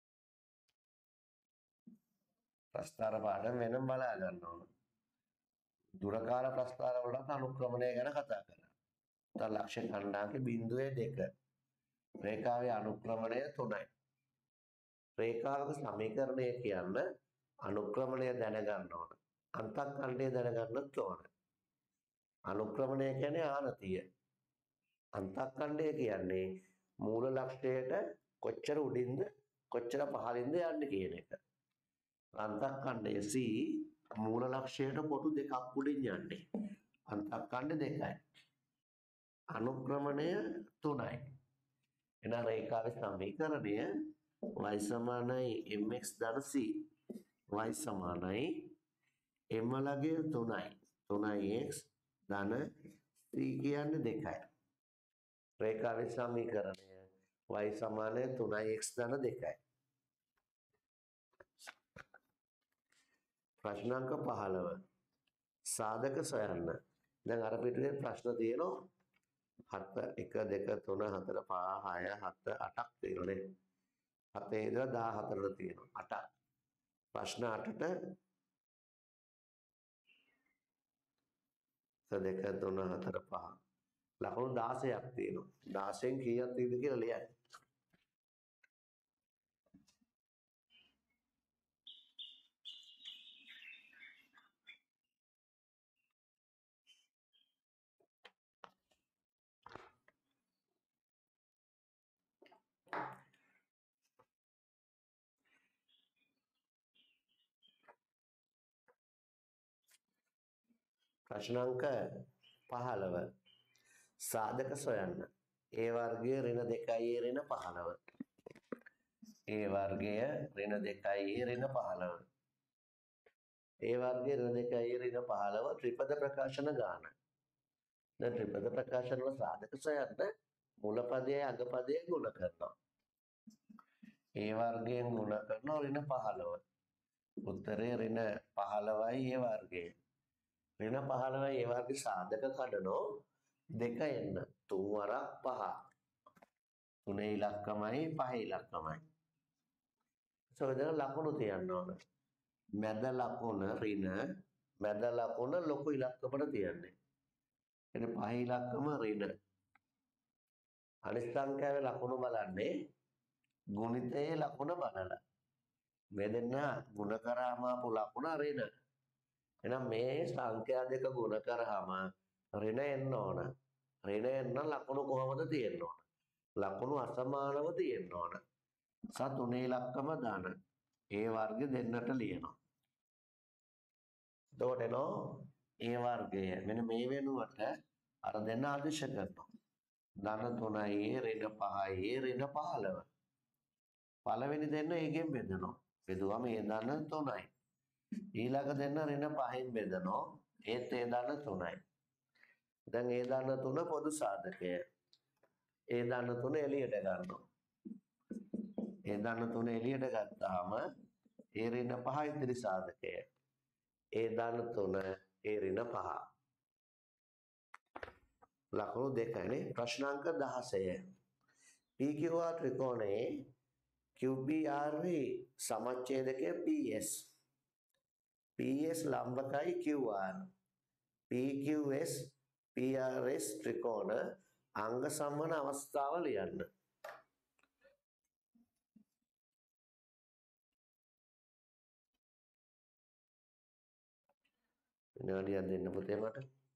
ප්‍රස්ථාර පාඩම වෙනම බලා ගන්න ඕන. දුරකාල ප්‍රස්ථාර වලට අනුක්‍රමණය ගැන කතා කරා. තව ලක්ෂ්‍ය ඛණ්ඩාංක බිංදුවේ දෙක. රේඛාවේ අනුක්‍රමණය තුනයි. රේඛාවක සමීකරණය කියන්න අනුක්‍රමණය දැනගන්න ඕන. අන්තක්ඛණ්ඩය දැනගන්නත් ඕන. අනුක්‍රමණය කියන්නේ ආනතිය. අන්තක්ඛණ්ඩය කියන්නේ මූල ලක්ෂයට කොච්චර උඩින්ද කොච්චර පහළින්ද යන්නේ කියන එක. අන්තක්ඛණ්ඩය C මූල ලක්ෂයට කොටු දෙකක් උඩින් යන්නේ. අන්තක්ඛණ්ඩ දෙකයි. අනුක්‍රමණය තුනයි. එහෙනම් රේඛාවේ සමීකරණය y සමානයි mx ධන c. y සමානයි m ලගේ තුනයි. තුනයි x ධන c කියන්නේ දෙකයි. රේඛාවේ සමීකරණය y සමාන තුනයි x ධන දෙකයි. ප්‍රශ්න අංක පහළව සාධක සොයන්න. දැන් අර පිටුවේ ප්‍රශ්න තියෙනවා හත එක දෙක තුන හතර පහ හය හත අටක් තියෙනනේ. හතේ ඉඳලා දාහතරට තියෙනවා. අටක්. ප්‍රශ්න අටට දෙක තුන හතර පහ ලකුණු දාසයක් තියෙනවා. දාසයෙන් කීයක් තියෙද කියලා ලියන්න. ප්‍රශ්න අංක පහළව සාධක සොයන්න. a වර්ගය ඍණ දෙකයි a ඍණ පහළව. a වර්ගය ඍණ දෙකයි a ඍණ පහළව. a වර්ගය ඍණ දෙකයි a ඍණ පහළව ත්‍රිපද ප්‍රකාශන ගාන. දැන් ත්‍රිපද ප්‍රකාශන වල සාධක සොයන්න මුල පදයේ අග පදයේ ගුණ කරනවා. a වර්ගයෙන් ගුණ කරනවා ඍණ පහළව. උත්තරේ ඍණ පහළවයි a වර්ගය. ඍණ පහළවයි a වර්ගය සාධක කඩනෝ දෙක එන්න තුන් වරක් පහ. තුනේ ඉලක්කමයි පහේ ඉලක්කමයි. සෝදන ලකුණු තියන්න ඕන. මැද ලකුණ ඍණ මැද ලකුණ ලොකු ඉලක්කමකට තියන්නේ. එනේ පහේ ඉලක්කම ඍණ. අනිත් සංඛ්‍යාවේ ලකුණු බලන්නේ ගුණිතයේ ලකුණ බලලා. මේ දෙන්න ගුණ කරාම ආපු ලකුණ ඍණ. එහෙනම් මේ සංඛ්‍යා දෙක ගුණ කරාම ඍණ එන්න ඕන. ඍණ එන්න ලකුණු කොහොමද තියෙන්න ඕන? ලකුණු අසමානව තියෙන්න ඕන. සා තුනේ ඉලක්කම දාන. a වර්ගය දෙන්නට ලියනවා. එතකොට එනෝ a වර්ගය මෙන්න මේ වෙනුවට අර දෙන්න ආදේශ කරනවා. ධන තුනයි ඍණ පහයි ඍණ පහළව. පළවෙනි දෙන්න ඒකෙන් බෙදනවා. බෙදුවම ඒ ධන තුනයි. ඊළඟ දෙන්න ඍණ පහෙන් බෙදනවා. ඒත් ඒ ධන තුනයි. දැන් ඒ ධන තුන පොදු සාධකය. ඒ ධන තුන එළියට ගන්නවා. ඒ ධන තුන එළියට ගත්තාම ඒ ඍණ පහ ඉදිරි සාධකය. ඒ ධන තුන ඒ ඍණ පහ. ලකුණු දෙකනේ. ප්‍රශ්න අංක දහසය. P Q R ත්‍රිකෝණයේ Q P R V සමච්ඡේදකය P S. P S ලම්බකයි Q R. P Q S P R S ත්‍රිකෝණ අංග සම්වන අවස්ථාව ලියන්න. විනාඩියක් දෙන්න පුතේ මට.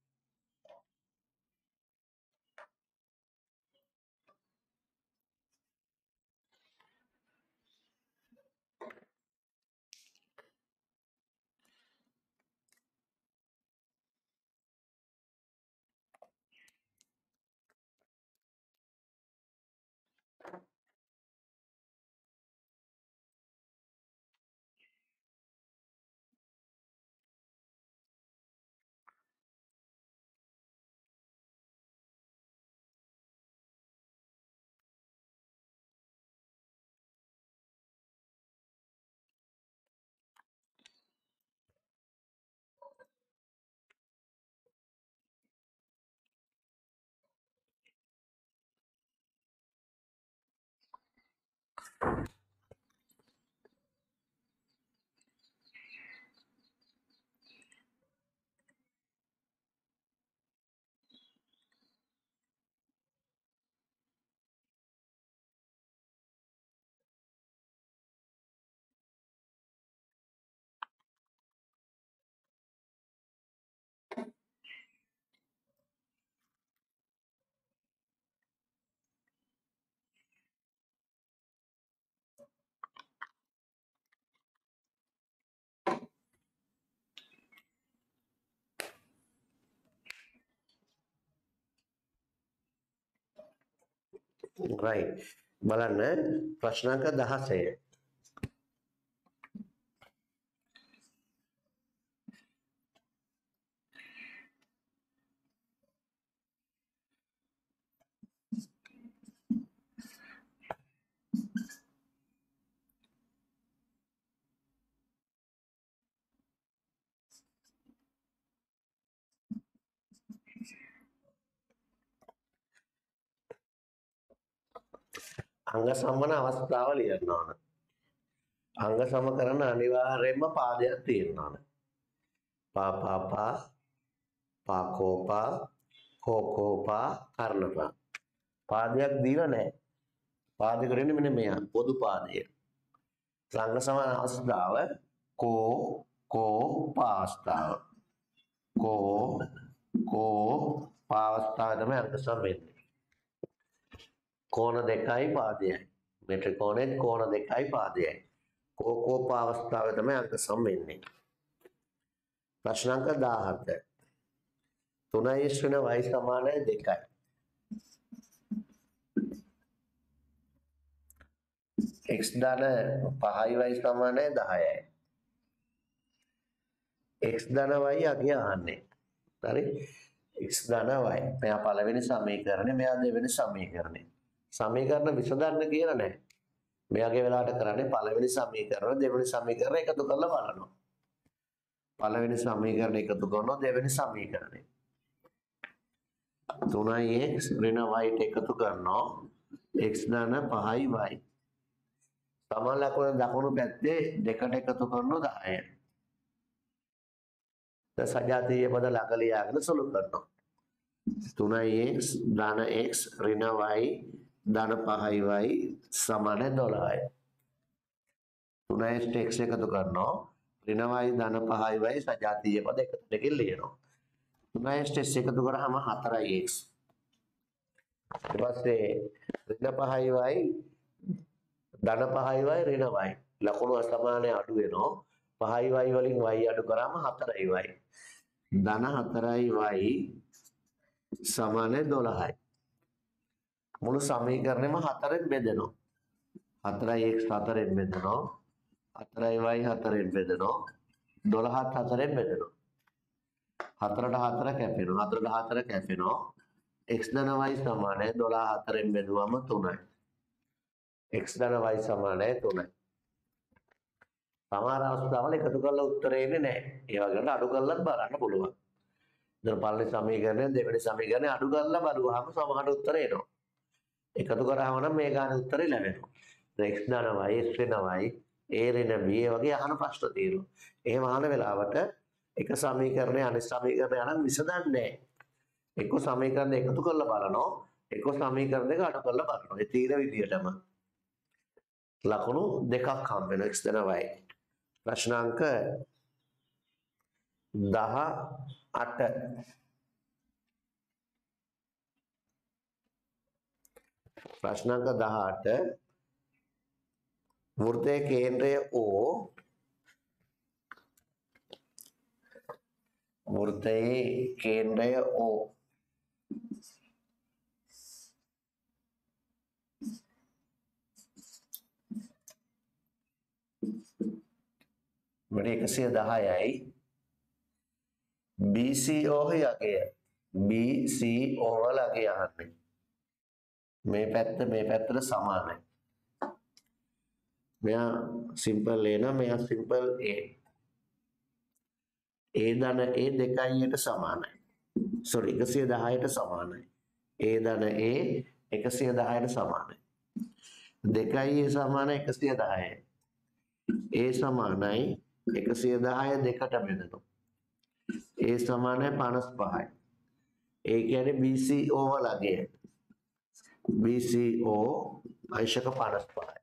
right. බලන්න ප්‍රශ්න අංක දහසය. අංග සමන අවස්ථාව ලියන්න ඕන. අංග සම කරන අනිවාර්යයෙන්ම පාදයක් තියෙන්න ඕන. පා පා පා පා කෝ පා කෝ කෝ පා කර්ණපා. පාදයක් දීලා නැහැ. පාදේ කරන්නේ මෙන්න මෙයා පොදු පාදය. අංග සමන අවස්ථාව කෝ කෝ පාස්තාව. කෝ කෝ පාස්තාව තමයි අංග සම වෙන්නේ. කෝණ දෙකයි පාදයයි. මෙට්‍රික කෝණෙත් කෝණ දෙකයි පාදයයි. කෝ කෝ පාස්තාව තමයි අංග සම වෙන්නේ. ප්‍රශ්න අංක දාහත. තුනයි ශ්‍රේණ y සමානයි දෙකයි. x ධන පහයි y සමානයි දහයයි. x ධන y අගය අහන්නේ. හරි? x ධන y. මෙයා පළවෙනි සමීකරණය, මෙයා දෙවෙනි සමීකරණය. සමීකරණ විසඳන්න කියලා නැහැ. මෙයාගේ වෙලාවට කරන්නේ පළවෙනි සමීකරණ දෙවෙනි සමීකරණ එකතු කරලා බලනවා. පළවෙනි සමීකරණ එකතු කරනවා දෙවෙනි සමීකරණය. තුනයි x ඍණ y එකතු කරනවා x ධන පහයි y. සමාන ලකුණ දකුණු පැත්තේ දෙකට එකතු කරනවා දහය. දැන් සජාතීය පද ළඟ ලියාගෙන සුළු කරනවා. තුනයි x ධන x ඍණ y ධන පහයි y සමාන දොළහයි. තුනයි x එකතු කරනවා ඍණ y ධන පහයි y සජාතීය පද එකතු දෙකකින් ලියනවා. තුනයි x එකතු කරාම හතරයි x. ඊට පස්සේ ඍණ පහයි y ධන පහයි y ඍණ y ලකුණු අසමානය අඩු වෙනවා. පහයි y වලින් y අඩු කරාම හතරයි y. ධන හතරයි y සමාන දොළහයි. මුළු සමීකරණයම හතරෙන් බෙදෙනවා. හතරයි x හතරෙන් බෙදෙනවා. හතරයි y හතරෙන් බෙදෙනවා. දොළහත් හතරෙන් බෙදෙනවා. හතරට හතර කැපෙනවා. හතරට හතර කැපෙනවා. x ධන y සමානයි දොළහ හතරෙන් බෙදුවම තුනයි. x ධන y සමානයි තුනයි. සමහර අවස්ථාවල එකතු කරලා උත්තරේ එන්නේ නැහැ. ඒ වගේම අඩු කරලත් බලන්න පුළුවන්. දැන් පළවෙනි සමීකරණය දෙවෙනි සමීකරණය අඩු කරලා බලුවාම සමහර උත්තර එනවා. එකතු කරාම නම් මේ ගානේ උත්තරේ ලැබෙනවා. දැන් x ධන y x ඍණ y a ඍණ b වගේ අහන ප්‍රශ්න තියෙනවා. එහෙම අහන වෙලාවට එක සමීකරණය අනිත් සමීකරණය අරන් විසඳන්නේ නැහැ. එක්ක සමීකරණ එකතු කරලා බලනවා. එක්ක සමීකරණ දෙක අඩු කරලා බලනවා. ඒ තීර විදියටම ලකුණු දෙකක් හම්බ වෙනවා x ධන y. ප්‍රශ්න අංක දහඅට. ප්‍රශ්න අංක දහඅට. වෘත්තයේ කේන්ද්‍රය O වෘත්තයේ කේන්ද්‍රය O වැඩි එකසිය දහයයි. B C O යකය B C O වල අගය අහන්නේ. මේ පැත්ත මේ පැත්තට සමානයි. මෙයා සිම්පල් A නම් මෙයා සිම්පල් A. A ධන A දෙකයියට සමානයි. sorry එකසිය දහයට සමානයි. A ධන A එකසිය දහයට සමානයි. දෙකයි A සමාන එකසිය දහයයි. A සමානයි එකසිය දහය දෙකට බෙදෙනවා. A සමානයි පනස් පහයි. ඒ කියන්නේ B C O වල අගය. B C O අංශක පනස් පහයි.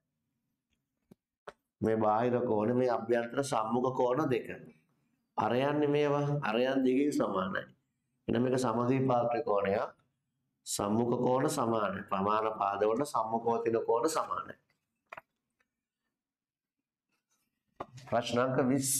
මේ බාහිර කෝණ මේ අභ්‍යන්තර සම්මුඛ කෝණ දෙක. අර යන්නේ මේවා අර යන දෙකේ සමානයි. එන මේක සමද්විපාර්ශ්ව කෝණයක්. සම්මුඛ කෝණ සමානයි. ප්‍රමාණ පාදවල සම්මුඛව තියෙන කෝණ සමානයි. ප්‍රශ්න අංක විස්ස.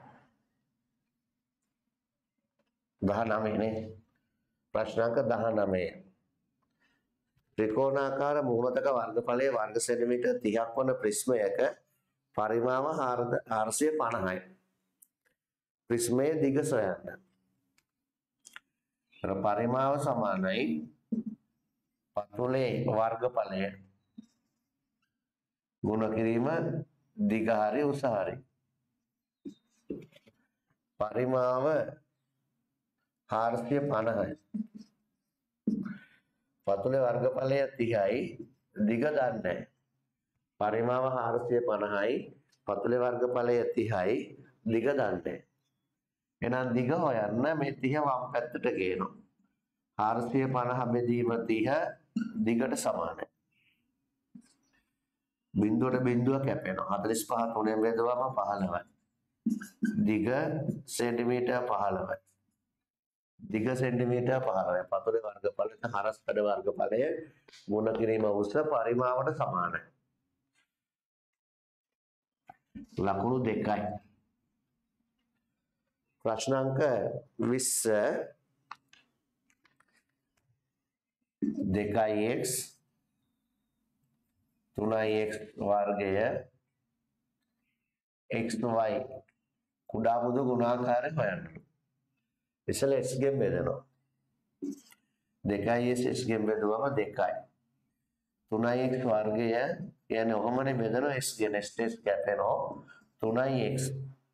දහනවය නේ. ප්‍රශ්න අංක දහනවය. ත්‍රිකෝණාකාර මුහුණතක වර්ගඵලයේ වර්ග සෙන්ටිමීටර් තිහක් වන ප්‍රිස්මයක පරිමාව හාරසිය පනහයි. ප්‍රිස්මයේ දිග සොයන්න. පරිමාව සමානයි පතුලේ වර්ගඵලය ගුණ කිරීම දිග හරි උස හරි. පරිමාව හාරසිය පනහයි. පතුලේ වර්ගඵලය තිහයි දිග දන්නේ නැහැ. පරිමාව හාරසිය පනහයි පතුලේ වර්ගඵලය තිහයි දිග දන්නේ. එහෙනම් දිග හොයන්න මේ තිහ වම් පැත්තට ගේනවා. හාරසිය පනහ බෙදීම තිහ දිගට සමානයි. බිංදුවට බිංදුව කැපෙනවා. හතළිස් පහ තුනෙන් බෙදුවම පහළොවයි. දිග සෙන්ටිමීටර් පහළොවයි. දිග සෙන්ටිමීටර් පහළොවයි. පතුලේ වර්ගඵලයට හරස්කඩ වර්ගඵලය ගුණ කිරීම උස පරිමාවට සමානයි. ලකුණු දෙකයි. ප්‍රශ්න අංක විස්ස දෙකයි x තුනයි x වර්ගය xy කුඩා බුදු ගුණාකාරය හොයන්න. ඉස්සෙල්ලා x ගෙන් බෙදනවා. දෙකයි x x ගෙන් බෙදුවම දෙකයි. තුනයි x වර්ගය කියන්නේ ඔහොමනේ බෙදනවා x ගෙන් x x කැපෙනවා තුනයි x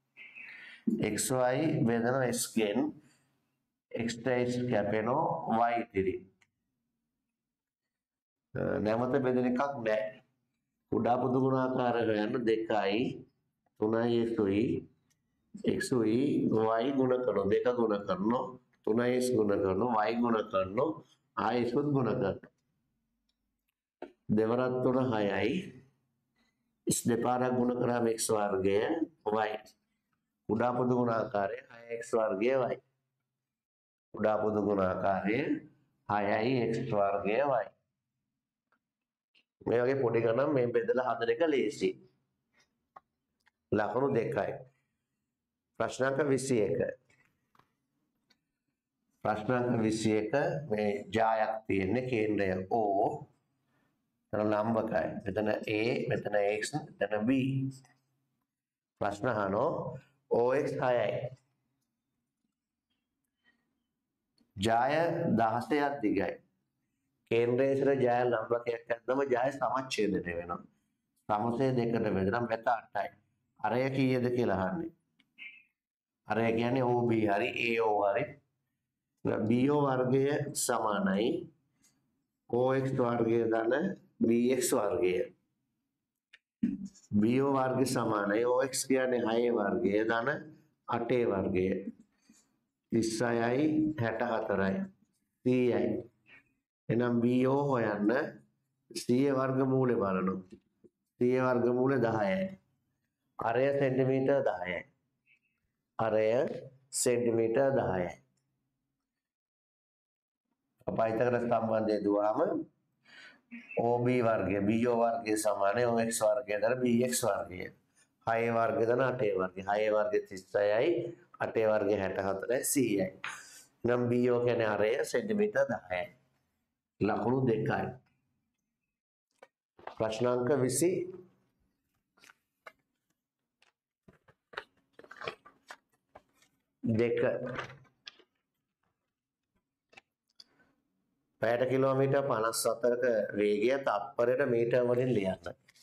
xy බෙදනවා x ගෙන් x x කැපෙනවා y ඉතිරි. නැවත බෙදෙන එකක් නැහැ. කුඩා බුදු ගුණාකාරය හොයන්න දෙකයි තුනයි x උයි x උයි y ගුණ කරනවා දෙක ගුණ කරනවා තුනයි x ගුණ කරනවා y ගුණ කරනවා ආයෙ x ගුණ කරනවා දෙවරක් තුන හයයි x දෙපාරක් ගුණ කරාම x වර්ගය y කුඩා බුදු ගුණාකාරය හය x වර්ගය y කුඩා බුදු ගුණාකාරය හයයි x වර්ගය y මේ වගේ පොඩි ගණන් මේ බෙදලා හදන එක ලේසි. ලකුණු දෙකයි. ප්‍රශ්න අංක විසි එක. ප්‍රශ්න අංක විසි එක මේ ජායක් තියෙන්නේ කේන්ද්‍රය O. එතන ලම්බකයි. මෙතන A, මෙතන X, මෙතන B. ප්‍රශ්න අහනවා O X හයයි. ජාය දහසයක් දිගයි. කේන්ද්‍රයේ සිට ජය ලම්බකයක් ඇද්දම ජය සමච්ඡේදනය වෙනවා. සමසේ දෙකට බෙදලා මෙත අටයි. අරය කීයද කියලා අහන්නේ. අරය කියන්නේ O B හරි A O හරි. B O වර්ගය සමානයි O X වර්ගය ධන B X වර්ගය. B O වර්ගය සමානයි O X කියන්නේ හය වර්ගය ධන අටේ වර්ගය. තිස්සයයි හැට හතරයි. සීයයි. එහෙනම් B O හොයන්න සීය වර්ගමූලය බලනවා. සීය වර්ගමූලය දහයයි. අරය සෙන්ටිමීටර් දහයයි. අරය සෙන්ටිමීටර් දහයයි. අපයිතකර සම්බන්ධය දුවාම O B වර්ගය B O වර්ගය සමානයි O X වර්ගය දර B X වර්ගය. හය වර්ගය දන අටේ වර්ගය. හය වර්ගය තිස්සයයි අටේ වර්ගය හැට හතරයි සීයයි. එහෙනම් B O කියන්නේ අරය සෙන්ටිමීටර් දහයයි. ලකුණු දෙකයි. ප්‍රශ්න අංක විසි දෙක. පැයට කිලෝමීටර් පනස් හතරක වේගය තත්පරයට මීටර් වලින් ලියන්න.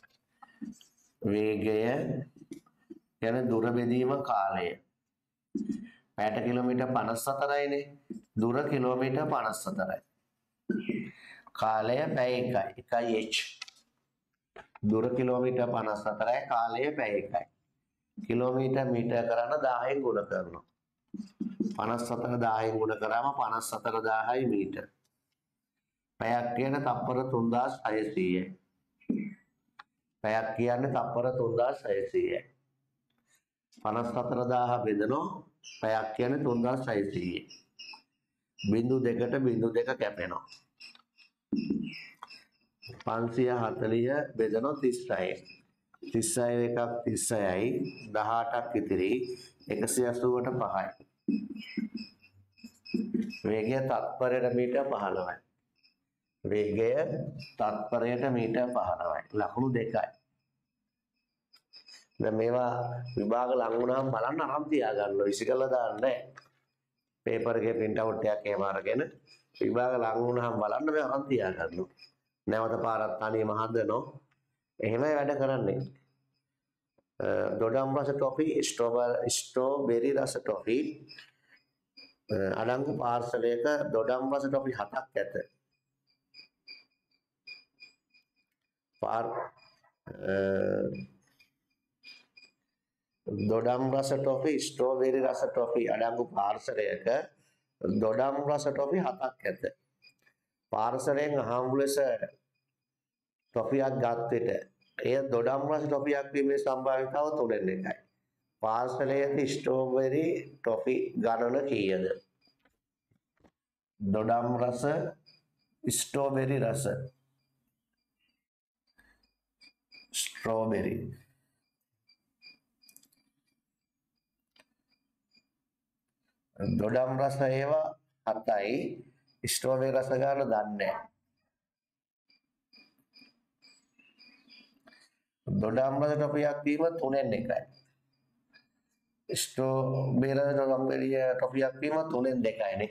වේගය කියන්නේ දුර බෙදීම කාලය. පැයට කිලෝමීටර් පනස් හතරයිනේ. දුර කිලෝමීටර් පනස් හතරයි. කාලය පැය එකයි. එකයි h. දුර කිලෝමීටර් පනස් හතරයි කාලය පැය එකයි. කිලෝමීටර් මීටර් කරන්න දහයෙන් ගුණ කරනවා. පනස් හතර දහයෙන් ගුණ කරාම පනස් හතර දාහයි මීටර්. පැයක් කියන්නේ තප්පර තුන්දාස් හයසීයයි. පැයක් කියන්නේ තප්පර තුන්දාස් හයසීයයි. පනස් හතර දාහ බෙදනවා පැයක් කියන්නේ තුන්දාස් හයසීයයි. බිංදු දෙකට බිංදු දෙක කැපෙනවා. පන්සිය හතලිය බෙදනවා තිස්සයි. තිස්සයි එකක් තිස්සයයි දහඅටක් ඉතිරි එකසිය අසූවට පහයි. වේගය තත්පරයට මීටර් පහළොවයි. වේගය තත්පරයට මීටර් පහළොවයි. ලකුණු දෙකයි. දැන් මේවා විභාග ලඟ වුණාම බලන්න අරන් තියාගන්න විසිකලා දාන්න නැහැ. පේපර් එකේ print out එකක් එහෙම අරගෙන විභාග ලඟ වුණාම බලන්න මේ අරන් තියාගන්න. නැවත පාරක් තනියම හදනෝ. එහෙමයි වැඩ කරන්නේ. දොඩම් රස ටොෆි, ස්ට්‍රෝබෙරි රස ටොෆි අඩංගු පාර්සලයක දොඩම් රස ටොෆි හතක් ඇත. පාර් දොඩම් රස ටොෆි ස්ට්‍රෝබෙරි රස ටොෆි අඩංගු පාර්සලයක දොඩම් රස ටොෆි හතක් ඇත. පාර්සලයෙන් අහඹු ලෙස ටොෆියක් ගත් විට එය දොඩම් රස ටොෆියක් වීමේ සම්භාවිතාව තුනෙන් එකයි. පාර්සලයේ ස්ට්‍රෝබෙරි ටොෆි ගණන කීයද? දොඩම් රස ස්ට්‍රෝබෙරි රස ස්ට්‍රෝබෙරි දොඩම් රස ඒවා හතයි ස්ට්‍රෝබෙරි රස ගන්න දන්නේ දොඩම් රස ටොෆියක් වීම තුනෙන් එකයි. ස්ට්‍රෝබෙරි ටොෆියක් වීම තුනෙන් දෙකයි නේ.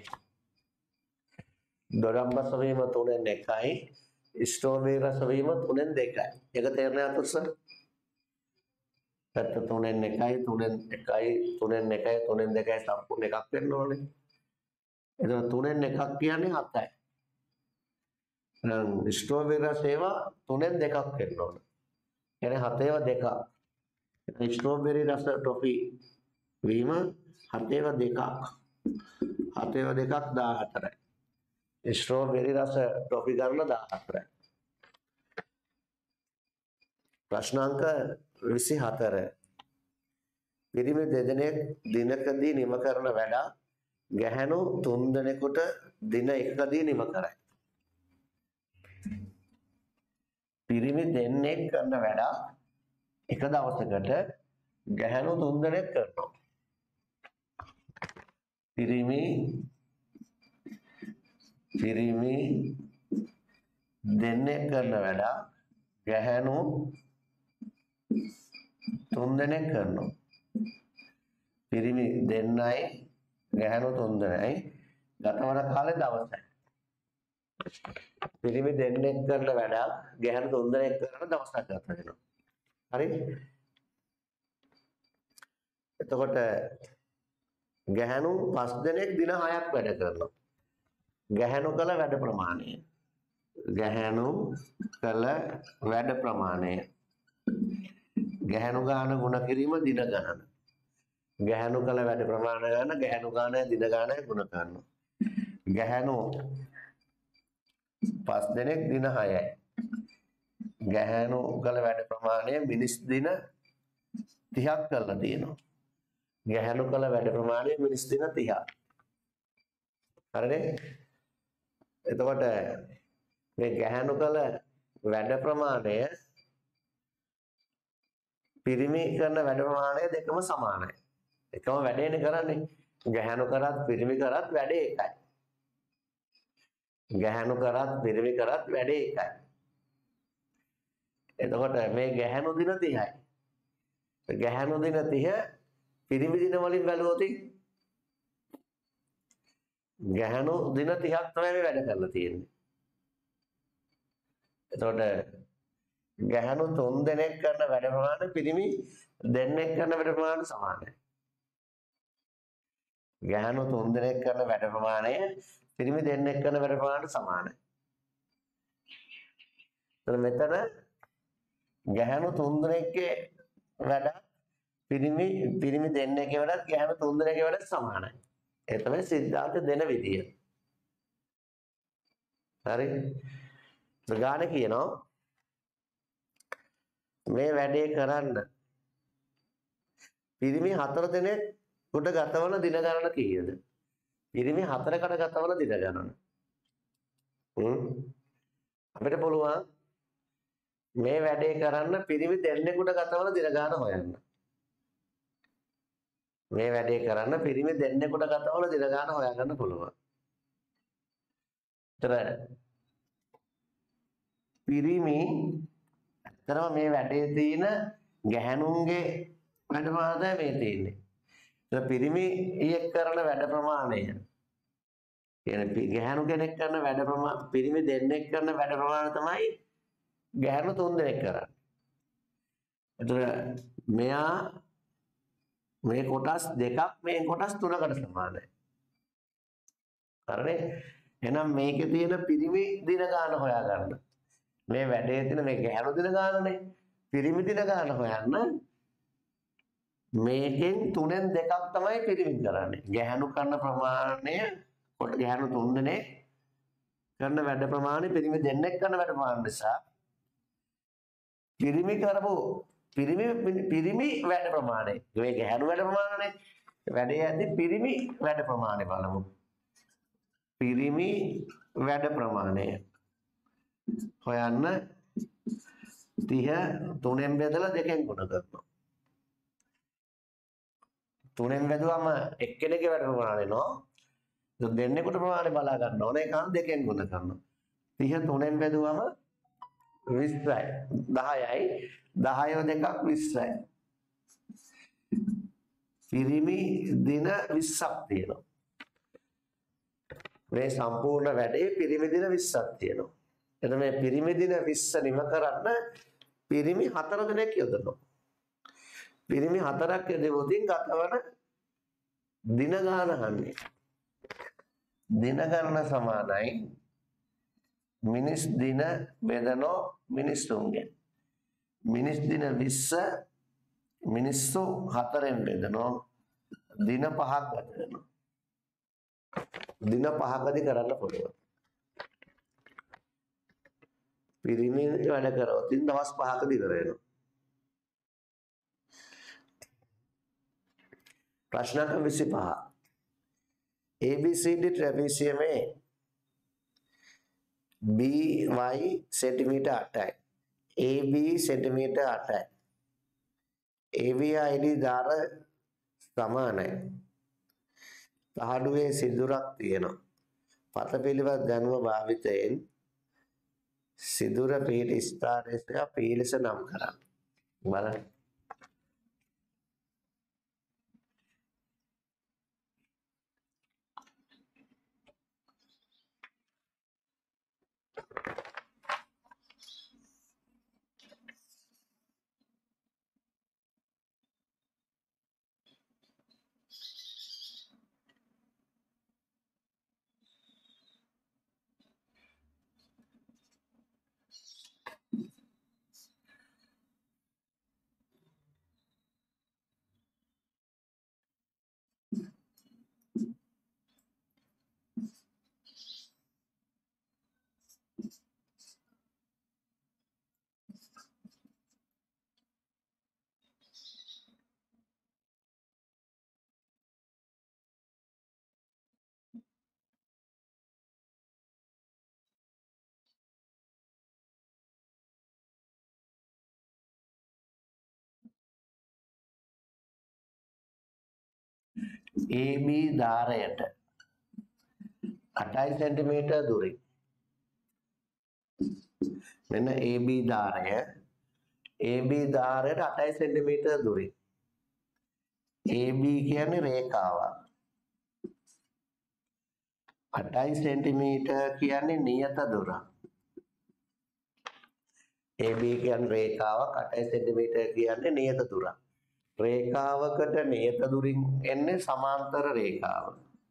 දොඩම් රස වීම තුනෙන් එකයි ස්ට්‍රෝබෙරි රස වීම තුනෙන් දෙකයි. ඒක තේරෙනවද උත්සර? පැත්ත තුනෙන් එකයි තුනෙන් එකයි තුනෙන් එකයි තුනෙන් දෙකයි සම්පූර්ණ එකක් වෙන්න ඕනේ. එතකොට තුනෙන් එකක් කියන්නේ හතයි. එහෙනම් ස්ට්‍රෝබෙරි රස ඒවා තුනෙන් දෙකක් වෙන්න ඕනේ. කියන්නේ හතේව දෙකක්. ස්ට්‍රෝබෙරි රස ටොෆි වීම හතේව දෙකක්. හතේව දෙකක් දාහතරයි. ස්ට්‍රෝබෙරි රස ටොෆි ගන්න දාහතරයි. ප්‍රශ්නාංක විසිහතර. පිරිමි දෙදෙනෙක් දිනකදී නිම කරන වැඩ ගැහැණු තුන්දෙනෙකුට දින එකකදී නිම කරයි. පිරිමි දෙන්නෙක් කරන වැඩ එක දවසකට ගැහැණු තුන්දෙනෙක් කරනවා. පිරිමි පිරිමි දෙන්නෙක් කරන වැඩ ගැහැණු තුන්දෙනෙක් කරනවා. පිරිමි දෙන්නයි ගැහැණු තුන්දෙනයි ගතවන කාලේ දවසයි. පිරිමි දෙන්නෙක් කරන වැඩ ගැහැණු තුන්දෙනෙක් කරන දවසක් ගත වෙනවා. හරි? එතකොට ගැහැණු පස් දෙනෙක් දින හයක් වැඩ කරනවා. ගැහැණු කළ වැඩ ප්‍රමාණය ගැහැණු කළ වැඩ ප්‍රමාණය ගැහැණු ගාන ගුණ කිරීම දින ගණන. ගැහැණු කළ වැඩ ප්‍රමාණය ගන්න ගැහැණු ගානයි දින ගානයි ගුණ කරනවා. ගැහැණු පස් දෙනෙක් දින හයයි. ගැහැණු කළ වැඩ ප්‍රමාණය මිනිස් දින තිහක් කරලා තියෙනවා. ගැහැණු කළ වැඩ ප්‍රමාණය මිනිස් දින තිහක්. හරිනේ? එතකොට මේ ගැහැණු කළ වැඩ ප්‍රමාණය පිරිමි කරන වැඩ ප්‍රමාණය දෙකම සමානයි. එකම වැඩේනේ කරන්නේ. ගැහැණු කරත් පිරිමි කරත් වැඩේ එකයි. ගැහැණු කරත් පිරිමි කරත් වැඩේ එකයි. එතකොට මේ ගැහැණු දින තිහයි. ගැහැණු දින තිහ පිරිමි දින වලින් බැලුවොත් ගැහැණු දින තිහක් තමයි මේ වැඩ කරලා තියෙන්නේ. එතකොට ගැහැණු තුන් දෙනෙක් කරන වැඩ ප්‍රමාණය පිරිමි දෙන්නෙක් කරන වැඩ ප්‍රමාණයට සමානයි. ගැහැණු තුන් දෙනෙක් කරන වැඩ ප්‍රමාණය පිරිමි දෙන්නෙක් කරන වැඩ ප්‍රමාණයට සමානයි. එතන මෙතන ගැහැණු තුන් දෙනෙක්ගේ වැඩ පිරිමි පිරිමි දෙන්නෙක්ගේ වැඩත් ගැහැණු තුන් දෙනෙක්ගේ වැඩත් සමානයි. ඒ තමයි සිද්ධාර්ථ දෙන විදිය. හරි? ගාන කියනවා මේ වැඩේ කරන්න පිරිමි හතර දෙනෙක් උඩ ගතවන දින ගණන කීයද? පිරිමි හතරකට ගතවන දින ගණන. හ්ම් අපිට පුළුවන් මේ වැඩේ කරන්න පිරිමි දෙන්නෙකුට ගතවන දින ගණන හොයන්න. මේ වැඩේ කරන්න පිරිමි දෙන්නෙකුට ගතවන දින ගණන හොයාගන්න පුළුවන්. ඒතර පිරිමි ඇත්තටම මේ වැඩේ තියෙන ගැහැණුන්ගේ වැඩ ප්‍රමාණය මේ තියෙන්නේ. ඒක පිරිමි ඊයක් කරන වැඩ ප්‍රමාණය. කියන්නේ ගැහැණු කෙනෙක් කරන වැඩ ප්‍රමාණය පිරිමි දෙන්නෙක් කරන වැඩ ප්‍රමාණය තමයි ගැහැණු තුන් දෙනෙක් කරන්නේ. එතකොට මෙයා මේ කොටස් දෙකක් මේ කොටස් තුනකට සමානයි. හරිනේ? එහෙනම් මේකේ තියෙන පිරිමි දින ගාන හොයාගන්න. මේ වැඩේ තියෙන මේ ගැහැණු දින ගානනේ. පිරිමි දින ගන්න හොයන්න මේකෙන් තුනෙන් දෙකක් තමයි පිරිමි කරන්නේ. ගැහණු කරන ප්‍රමාණය කොට ගැහණු තුන් දෙනෙක් කරන වැඩ ප්‍රමාණය පිරිමි දෙන්නෙක් කරන වැඩ ප්‍රමාණය නිසා පිරිමි කරපු පිරිමි පිරිමි වැඩ ප්‍රමාණය මේ ගැහණු වැඩ ප්‍රමාණය වැඩේ ඇති පිරිමි වැඩ ප්‍රමාණය බලමු. පිරිමි වැඩ ප්‍රමාණය හොයන්න තිහ තුනෙන් බෙදලා දෙකෙන් ගුණ කරනවා. තුනෙන් බෙදුවම එක්කෙනෙක්ගේ වැඩ ප්‍රමාණය නෝ දෙන්නෙකුට ප්‍රමාණය බලා ගන්න ඕනේ. ඒකන් දෙකෙන් ගුණ කරනවා. තිහ තුනෙන් බෙදුවම විස්සයි. දහයයි. දහය දෙකක් විස්සයි. පිරිමි දින විස්සක් තියෙනවා. මේ සම්පූර්ණ වැඩේ පිරිමි දින විස්සක් තියෙනවා. එතන මේ පිරිමි දින විස්ස නිම කරන්න පිරිමි හතර දෙනෙක් යොදනවා. පිරිමි හතරක් යොදවුවොත් ගතවන දින ගාන අහන්නේ. දින ගණන සමානයි මිනිස් දින බෙදනෝ මිනිස්සුන්ගෙන්. මිනිස් දින විස්ස මිනිස්සු හතරෙන් බෙදනෝ දින පහක් ගත වෙනවා. දින පහකදී කරන්න පුළුවන්. පිරිමි වැඩ කරොත් දවස් පහකදී ඉවර වෙනවා. प्रश्न का विषय पहा A B C D trapezium में बी वाई सेंटीमीटर आता है, ए बी सेंटीमीटर आता है, ए बी आई डी दार समान है. තහඩුවේ සිදුරක් තියෙනවා. පත පිළිවෙත් දැනුම භාවිතයෙන් සිදුර පිහිටි ස්ථානයට පීලස නම් කරන්න. බලන්න. A B ධාරයට අටයි සෙන්ටිමීටර් දුරින් මෙන්න A B ධාරය A B ධාරයට අටයි සෙන්ටිමීටර් දුරින් A B කියන්නේ රේඛාවක් අටයි සෙන්ටිමීටර් කියන්නේ නියත දුර A B කියන්නේ රේඛාවක් අටයි සෙන්ටිමීටර් කියන්නේ නියත දුර රේඛාවකට නියත දුරින් එන්නේ සමාන්තර රේඛාව.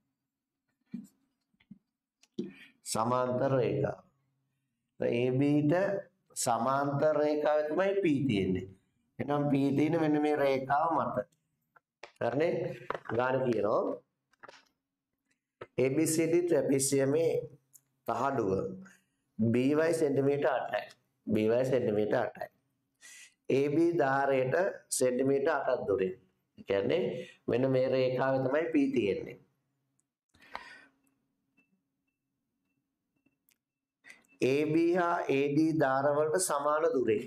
සමාන්තර රේඛාව. A B ට සමාන්තර රේඛාවේ තමයි P තියෙන්නේ. එහෙනම් P තියෙන මෙන්න මේ රේඛාව මත. හරිනේ? ගාන කියනවා A B C D ට්‍රැපීසියමේ තහඩුව B Y සෙන්ටිමීටර් අටයි. B Y සෙන්ටිමීටර් අටයි. A B ධාරයට සෙන්ටිමීටර් අටක් දුරින්. ඒ කියන්නේ මෙන්න මේ රේඛාවේ තමයි P තියෙන්නේ. A B හා A D ධාර වලට සමාන දුරින්.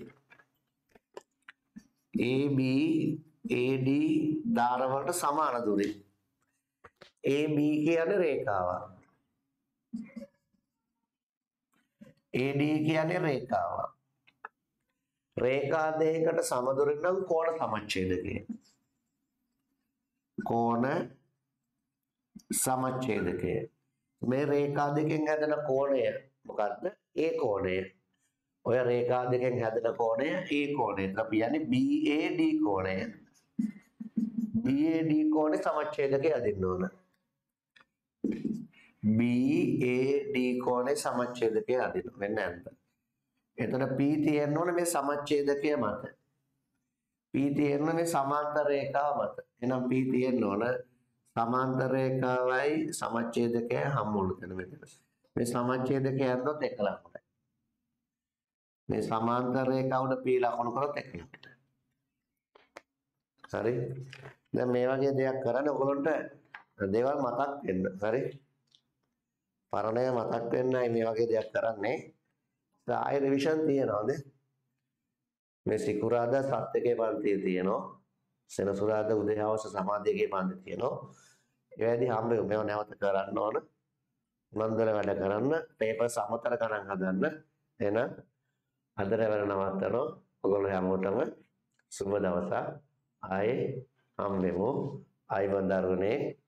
A B A D ධාර වලට සමාන දුරින්. A B කියන්නේ රේඛාවක්. A D කියන්නේ රේඛාවක්. රේඛා දෙකකට සමදුරින් නම් කෝණ සමච්ඡේදකය. කෝණ සමච්ඡේදකය. මේ රේඛා දෙකෙන් හැදෙන කෝණය මොකද්ද? A කෝණය. ඔය රේඛා දෙකෙන් හැදෙන කෝණය A කෝණය. අපි කියන්නේ B A D කෝණය. B A D කෝණේ සමච්ඡේදකය හදින්න ඕන. B A D කෝණේ සමච්ඡේදකය හදින්න වෙන්නේ නැද්ද? එතන P තියෙන්න ඕනේ මේ සමච්ඡේදකය මත. P තියෙන්න මේ සමාන්තර රේඛාව මත. එහෙනම් P තියෙන්න ඕන සමාන්තර රේඛාවයි සමච්ඡේදකය හම්බුණු තැන මෙතන. මේ සමච්ඡේදකය ඇද්දොත් එක ලකුණයි. මේ සමාන්තර රේඛාව උඩ P ලකුණු කරොත් එක ලකුණයි. හරි. දැන් මේ වගේ දෙයක් කරන්න ඔයගොල්ලන්ට දේවල් මතක් වෙන්න. හරි. පරණය මතක් වෙන්නයි මේ වගේ දෙයක් කරන්නේ. ආයෙ රිවිෂන් තියනවාද? මේ සිකුරාදා සත්‍යකේ පන්තියේ තියෙනවා. සෙනසුරාදා උදේ හවස සමාධියකේ පන්තියේ තියෙනවා. ඒවැදී හම්බ වෙමු. මේව නැවත කරන්න ඕන. උනන්දුවල වැඩ කරන්න, පේපර් සමතර ගණන් හදන්න. එහෙනම් අදට වැඩ නවත්තනවා. ඔයගොල්ලෝ හැමෝටම සුබ දවසක්. ආයේ හම්බෙමු. ආයිබන් දරුවනේ.